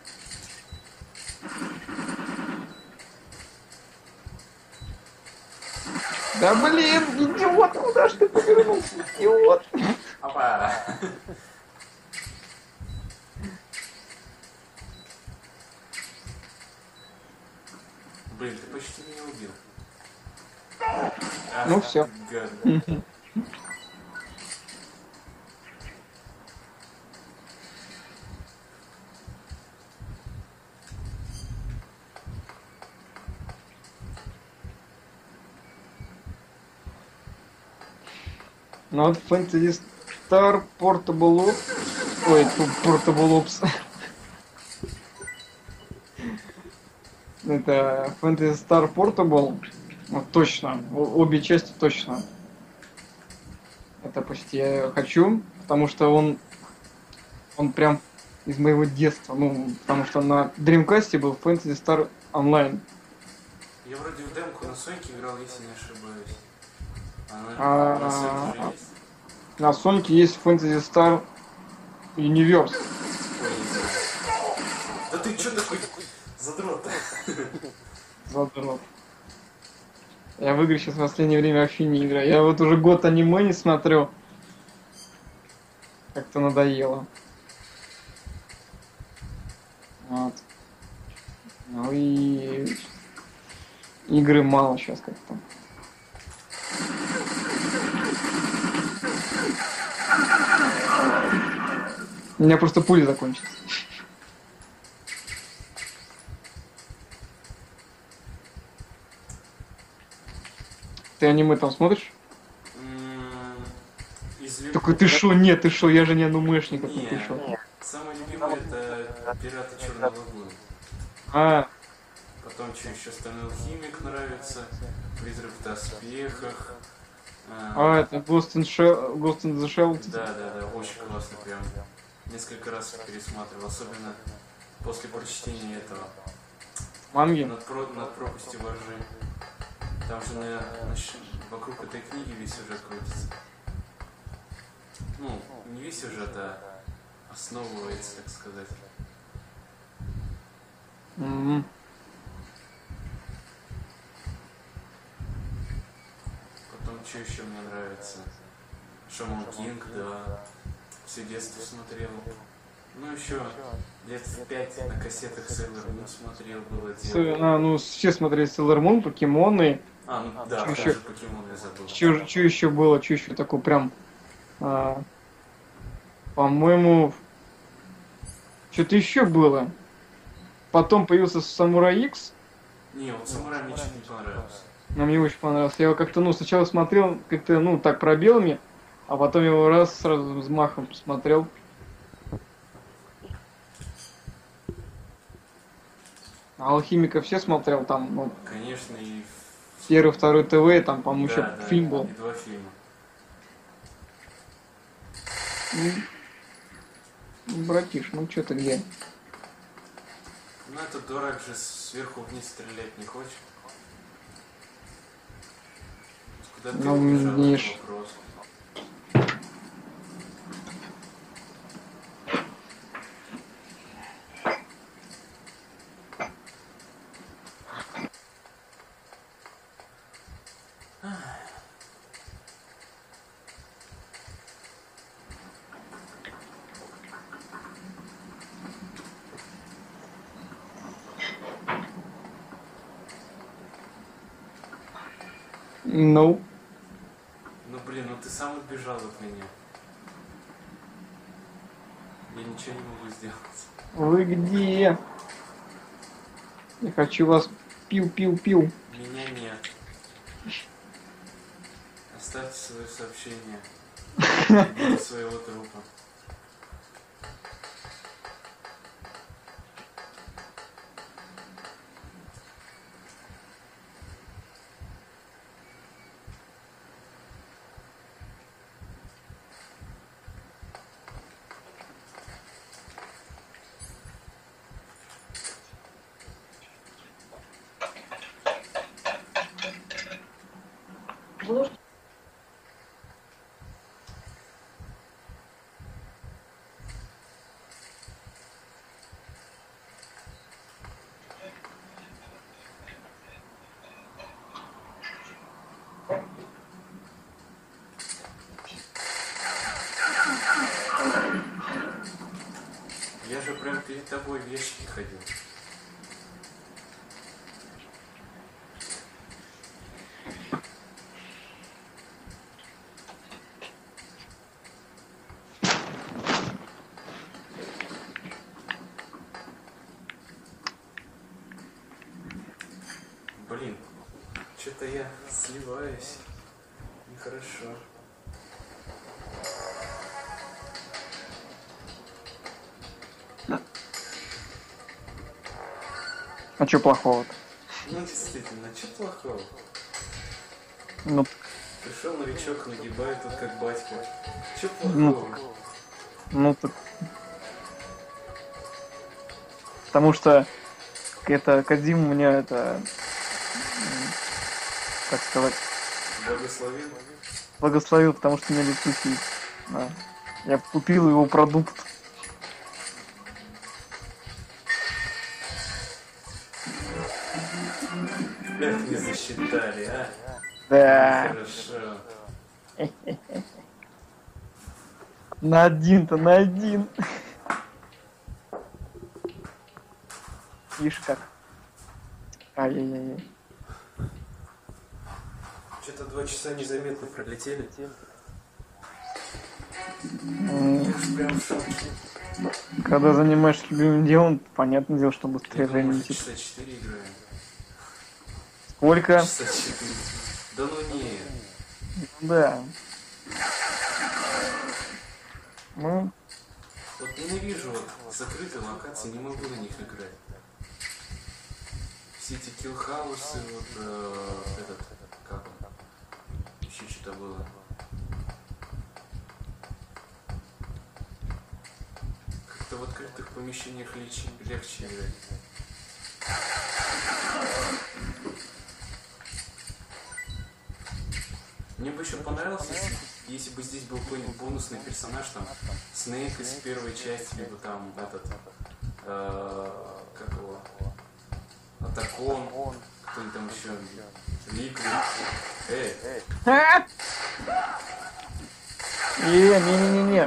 Да блин, идиот, куда ж ты повернулся, идиот? Опа! Блин, ты почти меня убил. Ах, Ну все. гад. Ну вот Fantasy Star Portable Ops. Ой, Portable Ops. Это Fantasy Star Portable. Вот точно. Обе части точно. Это почти я хочу, потому что он прям из моего детства. Ну, потому что на Dreamcast был Fantasy Star Online. Я вроде в демку на Соньке играл, если не ошибаюсь. А, На Соньке же есть? На Sonic есть Fantasy Star Universe. Ой, не знаю. Да ты чё такой задрот-то? Задрот. Я в игры сейчас в последнее время вообще не играю. Я вот уже год аниме не смотрю. Как-то надоело. Вот. Ну и игры мало сейчас как-то. У меня просто пули закончились. Ты аниме там смотришь? Такой, ты шо? Нет, ты шо? Я же не анимешник, ты шо? Самый любимый это Пираты Черной Лагуны. А, Потом что еще, Стальной Алхимик нравится, Призрак в доспехах. это Ghost in the Shell. Да, очень классно, прям несколько раз пересматривал, особенно после прочтения этого Манги? над пропастью воржи. Там же вокруг этой книги весь сюжет крутится. Ну, не весь сюжет, а основывается, так сказать. Мгм. Потом, что еще мне нравится? Шаман Кинг, да. Все детство смотрел. Ну, еще лет в 5 на кассетах Sailor Moon смотрел, было дело. Ну, все смотрели Sailor Moon, покемоны. Ну да, Чё даже ещё? покемон я забыл. Что еще было? Что еще такое прям... по-моему... Что-то еще было. Потом появился Самурай Икс. Не, вот Самурай мне чуть не понравился. Но мне очень понравился. Я его как-то, сначала смотрел как-то, так пробелами, а потом его раз сразу взмахом посмотрел. А Алхимика все смотрел там, Конечно, и... первый, второй ТВ, там, по-моему, еще Да, фильм был. и 2 фильма. Братиш, что ты где? Ну, этот дурак же сверху вниз стрелять не хочет. Куда ты убежал, видишь. это вопрос. Ну, Ну блин, ты сам отбежал от меня. Я ничего не могу сделать. вы где? Я хочу вас пил. Меня нет. Оставьте свое сообщение. До своего трупа. Слушай, Я же прям перед тобой в ящике ходил. Блин, что-то я сливаюсь. Нехорошо. А чё плохого-то? Ну действительно, что плохого? Ну, Пришел новичок, нагибает тут как батька. Че Ну, плохого? ну так. Потому что это Кодзима меня это, как сказать, Благословил. благословил, потому что мне лицухи. Да. Я купил его продукт. Эх, не засчитали, а? Да. Хорошо. На один-то, на один. Видишь как. Ай-яй-яй. Что-то 2 часа незаметно пролетели. М, Я уж прям в шоке. Когда занимаешься любимым делом, понятное дело, что быстрее Я думаю, времени уже течет. часа 4 играем. Сколько? Часа 4. Да ну не. Да. Ну, Вот ненавижу вот закрытые локации, не могу на них играть. Все эти киллхаусы, вот этот, как он, еще что-то было. Как-то в открытых помещениях легче играть. Мне бы еще понравилось, если бы здесь был какой-нибудь бонусный персонаж, там, Снейк из первой части, либо там этот, как его, Атакон, кто-нибудь там еще, Ликвид. не-не-не-не.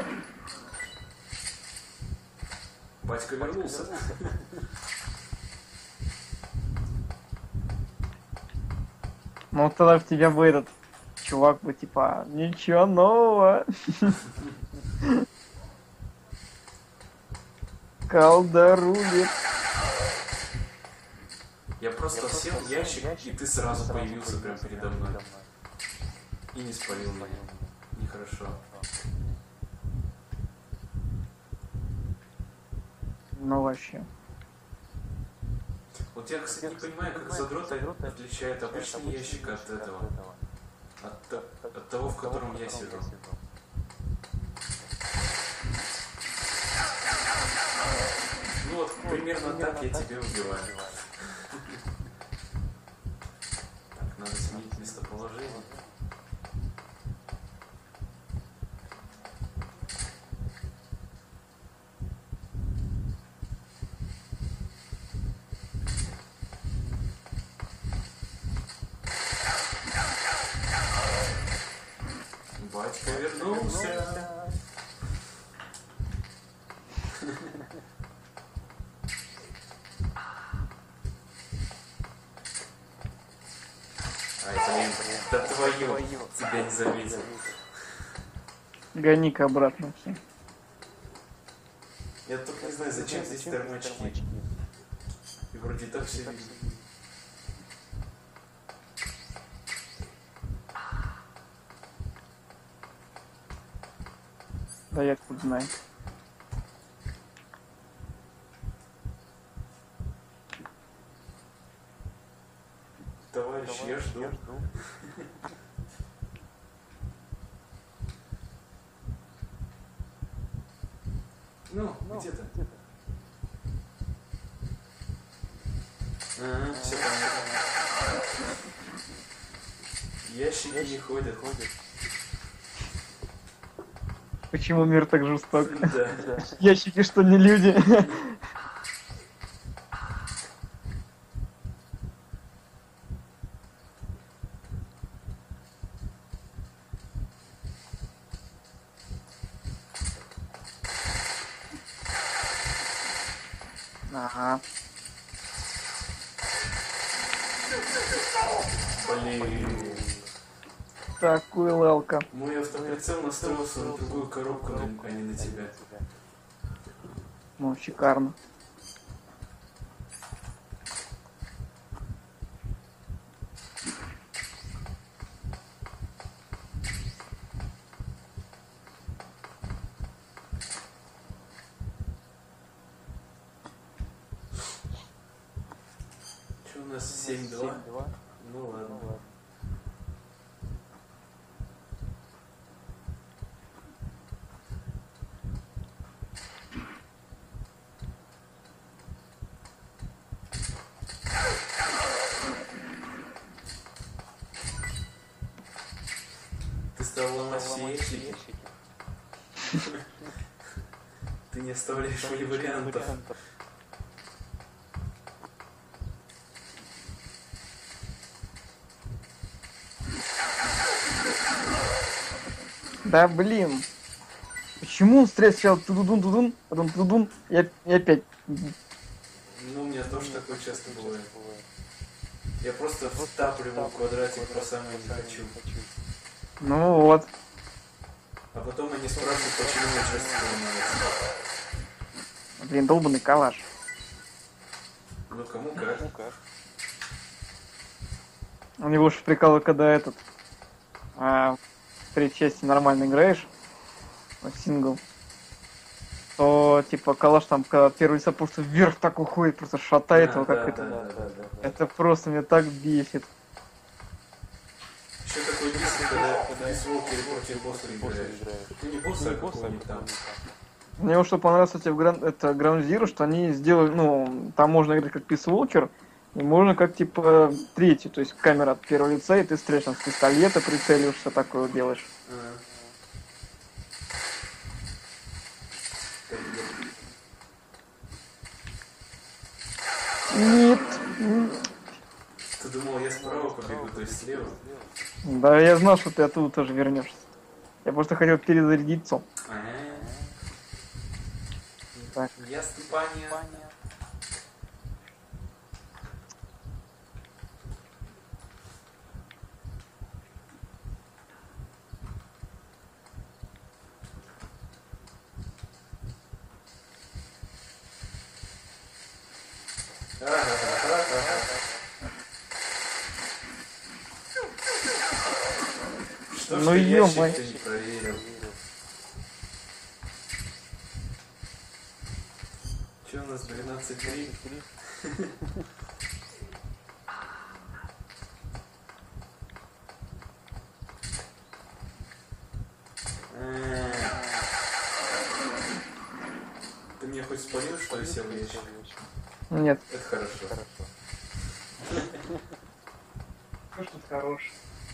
Батька вернулся. Ну тогда в тебя бы этот чувак бы типа ничего нового. Колдорулит. Я просто сел в ящик, и ты сразу появился прямо передо мной. И не спалил меня. Нехорошо. Ну вообще. Вот я, кстати, не понимаю, как задроты отличает обычный ящик от этого. От того, в котором я сижу. Ну вот, примерно так я тебя убиваю. Так, надо сменить местоположение. Батька вернулся. Ай, блин, да твою, тебя не заметил. Гони-ка обратно все. Я только не знаю, зачем здесь термоочки. И вроде так все видно. Да я откуда знаю. Товарищ, я жду. Ну, где-то. Ага, все понятно. Ящики не ходят. Почему мир так жесток? Да. Ящики что, не люди? Ага. Блин. Такой лалка. Мой автоприцел настроился на другую коробку, а не на тебя. Ну, шикарно. Что у нас 7-2? Ну ладно. Ты стал ломать все ящики? Ты не оставляешь мне вариантов. Да блин. Почему он стрелять тудун, потом тудун, и опять. Ну, у меня тоже такое часто бывает. Я просто втапливаю квадратик по самое не хочу. Ну вот. А потом они спрашивают, почему на части ломается. Блин, долбанный калаш. Ну, кому как. У него же прикол, когда этот в третьей части нормально играешь, в сингл, то типа калаш там, когда первый лица просто вверх так уходит, просто шатает его, как это. Да. Это просто меня так бесит. Еще такой бесит, когда из Волкера против босса играешь. Ты не босса, а какого-нибудь там. Мне вот что понравилось, кстати, в Ground Zero, что они сделали, ну, там можно играть как Peace Walker, и можно как, типа, третий, то есть камера от первого лица, и ты стреляешь там с пистолета, прицеливаешься, такое вот делаешь. Нет. Ты думал, я справа побегу, то есть слева? Да, я знал, что ты оттуда тоже вернешься. Я просто хотел перезарядиться. Так. Ясно, паня. Что ж Ну ты ё-моё. ящик-то не проверил? Че у нас 12-3? Ты мне хоть спалил, что я сел в ящик? Нет. Это хорошо. Что ж тут хорош?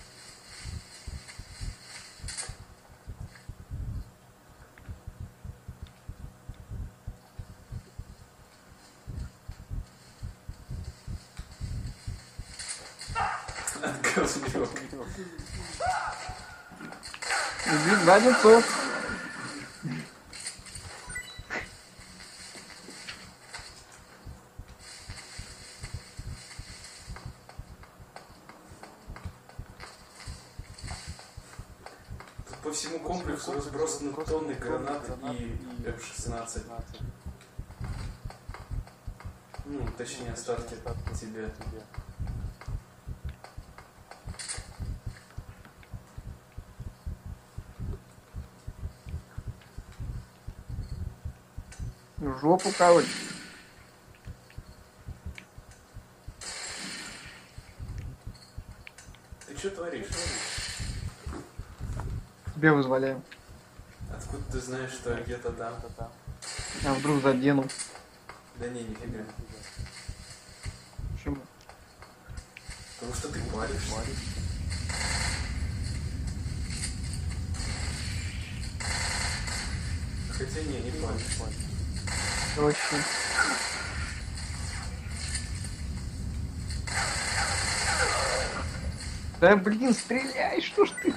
Говнюк. Иди в задницу. Тут по всему комплексу разбросаны тонны гранат и М-16. Ну, точнее, остатки тебя. В жопу, короче. Ты что творишь? Тебе вызволяю. Откуда ты знаешь, что я где-то там? А вдруг задену? Да не, нифига. Почему? Потому что ты паришься. Хотя не палец. Вообще. Да блин, стреляй, что ж ты?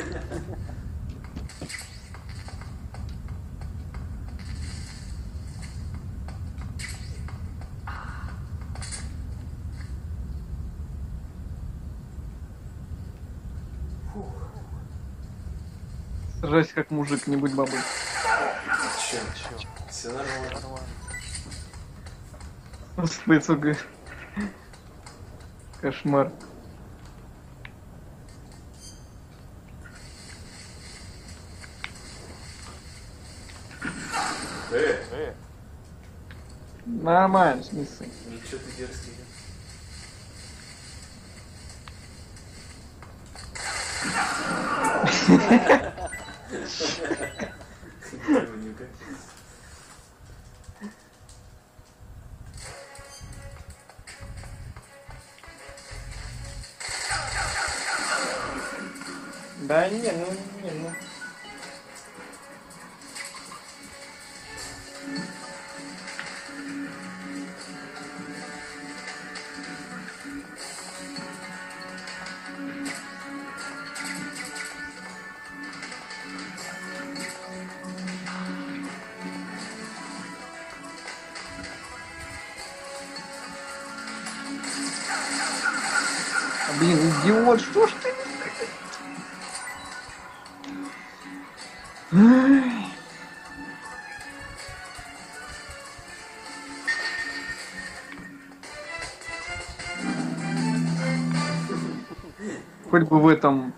Сражайся как мужик, не будь бабой. Че? Все нормально. Господи, сука. Кошмар. Нормально, в смысле. Ничего ты дерзкий. Говнюка. Да не, ну. Блин, идиот, что ж ты? Ай. Хоть бы в этом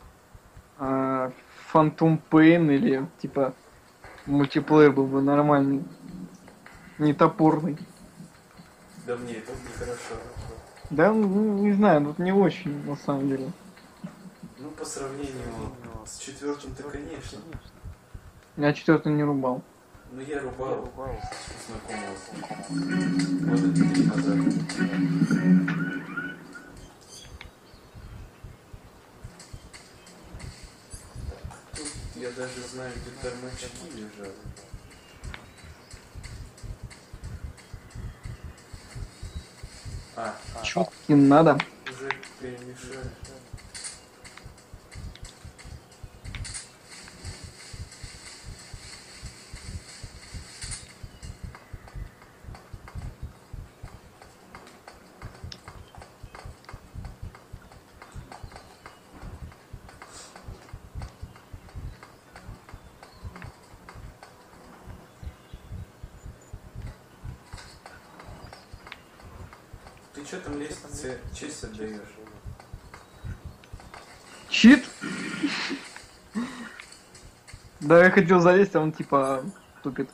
Phantom Pain или типа мультиплеер был бы нормальный, не топорный. Да мне это нехорошо. Да, ну, не знаю, тут не очень, на самом деле. Ну, по сравнению с четвертым-то, конечно. Я четвертый не рубал. Ну, я рубал знакомого года 3 назад. Тут я даже знаю, где тормозчики лежат. Чутки надо. Уже перемешали. Ты что там лестнице честь отдаешь? Чит? Да, я хотел залезть, а он типа тупит.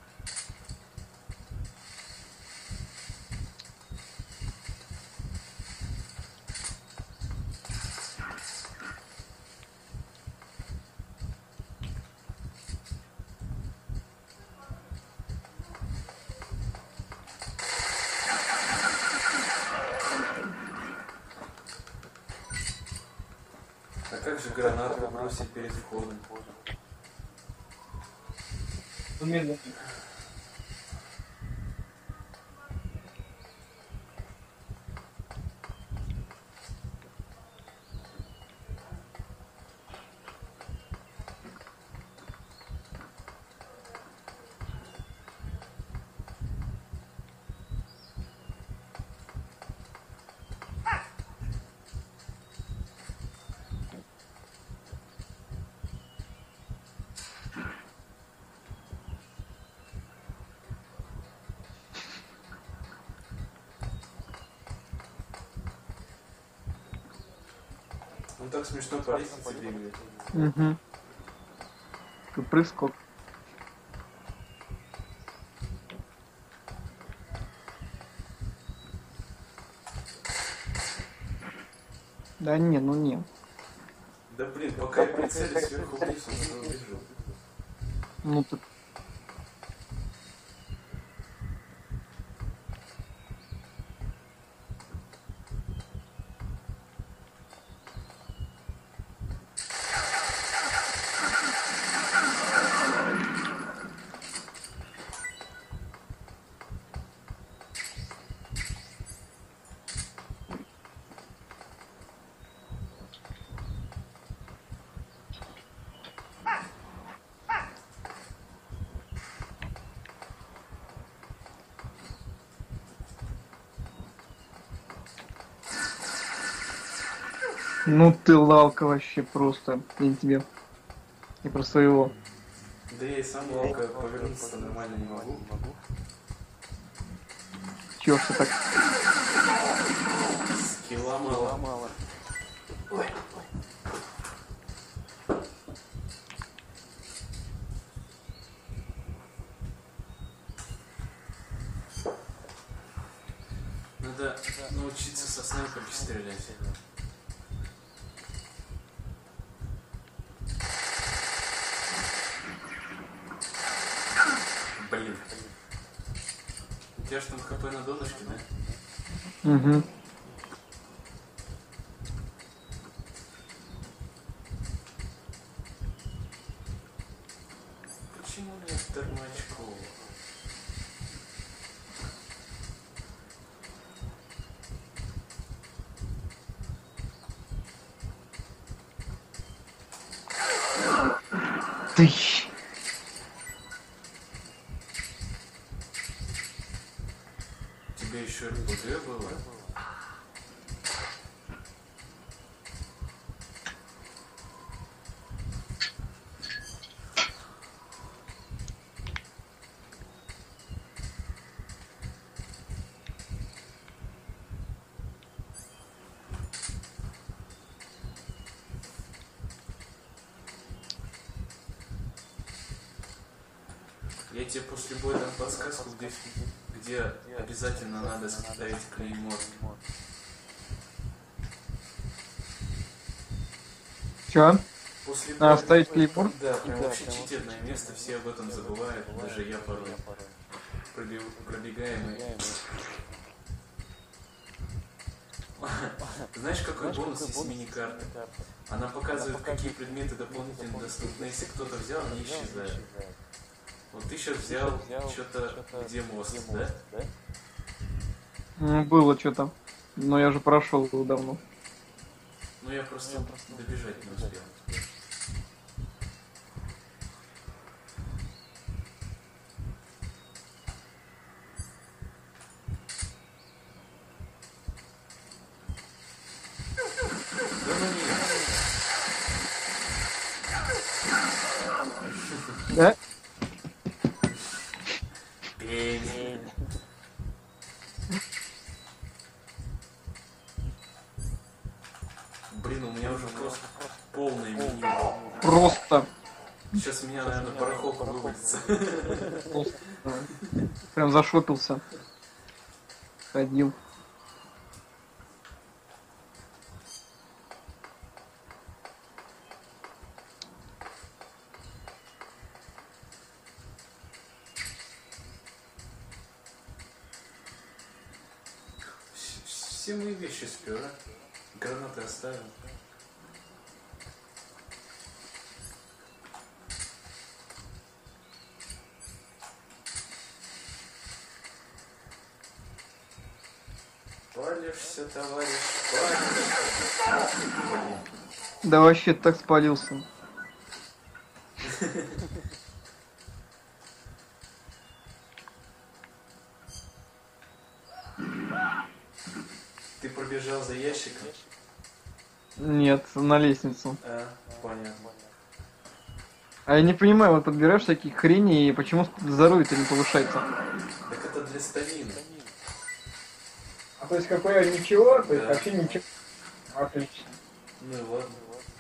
А как же гранату бросить перед входом? Он так смешно по лестнице бегает. Угу. Прыг-скок. Да не, ну не. Да блин, пока я прицелюсь сверху вниз, он уже убежал. Ну так. Ну ты лалка вообще просто. Я не тебе. И про своего. Да я и сам ловко повернуться нормально не могу. Чё все так? Скилла мало. Ой. Надо научиться со снайперки стрелять. Блин. У тебя ж там хп на донышке, да? Угу. Почему нет термоочков? Ты. Тебе еще РПГ было? Я тебе после боя дам подсказку, где обязательно надо ставить клеймор. Чё? После боя... Ставить клеймор? Да, прям вообще читерное место, все об этом забывают, даже я порой. Пробегаем и... Знаешь, какой бонус из мини-карты? Она показывает, какие предметы дополнительно доступны. Если кто-то взял, они исчезают. Вот ты сейчас взял что-то, где мост, да? Ну, было что-то. Но я же прошел его давно. Ну я просто добежать не успел. Да ну нет. Да? Пень. Блин, у меня уже просто полное меню. Просто. Сейчас у меня, наверное, барахолка вывалится. Просто. Прям зашопился. Ходил. Все мои вещи спер, а? Гранаты оставил. Палишься, товарищ, палишься. Блин. Да вообще так спалился. Ты пробежал за ящиком? Нет, на лестницу. А, понятно. А я не понимаю, вот подбираешь такие хрени, и почему здоровье-то не повышается? Так это для станины. А то есть какое ничего, то есть вообще ничего. Отлично. Ну и ладно.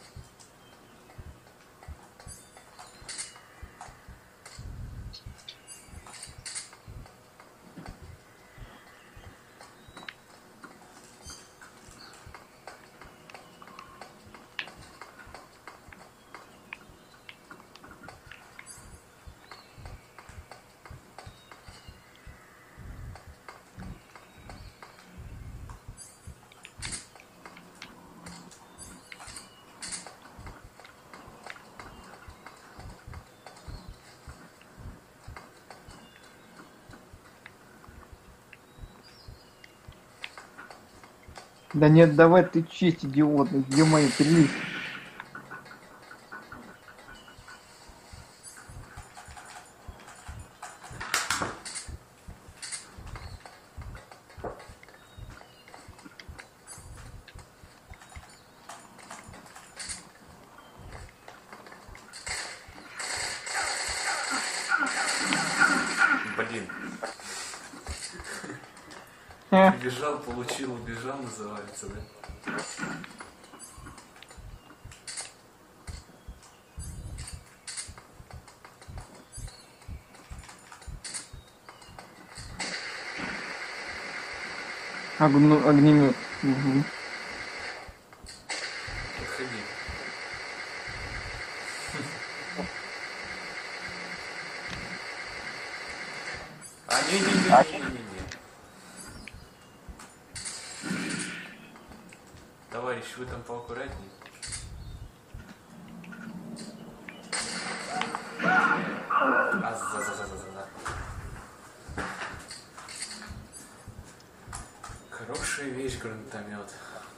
Да не отдавай ты честь, идиот, ё-моё, перелист. Прибежал, получил, убежал, называется, да? Огнемет. Угу. Подходи. А, не-не-не-не-не-не. Товарищ, вы там поаккуратнее. За-за-за-за-за. Хорошая вещь, гранатомет.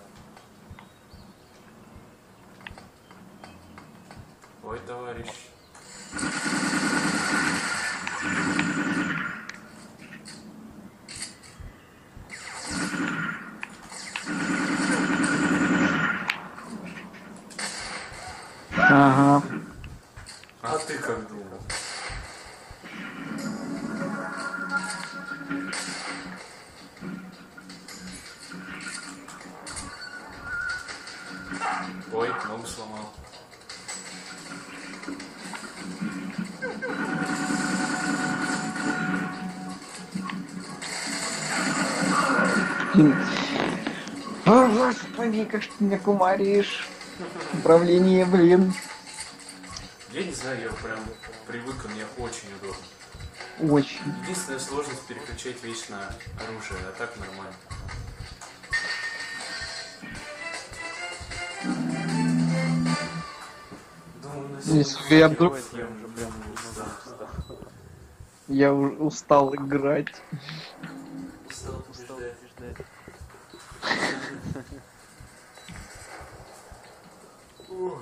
Ой, товарищ. Ага. А ты как думал? Ой, ногу сломал. Господи, как ты меня кумаришь. Управление, блин. Я не знаю, я прям привык, мне очень удобно. Очень. Единственная сложность переключать вещь на оружие, а так нормально. Думаю, на Если я вдруг- я уже прям устал. Я устал играть. Устал побеждать. Ой.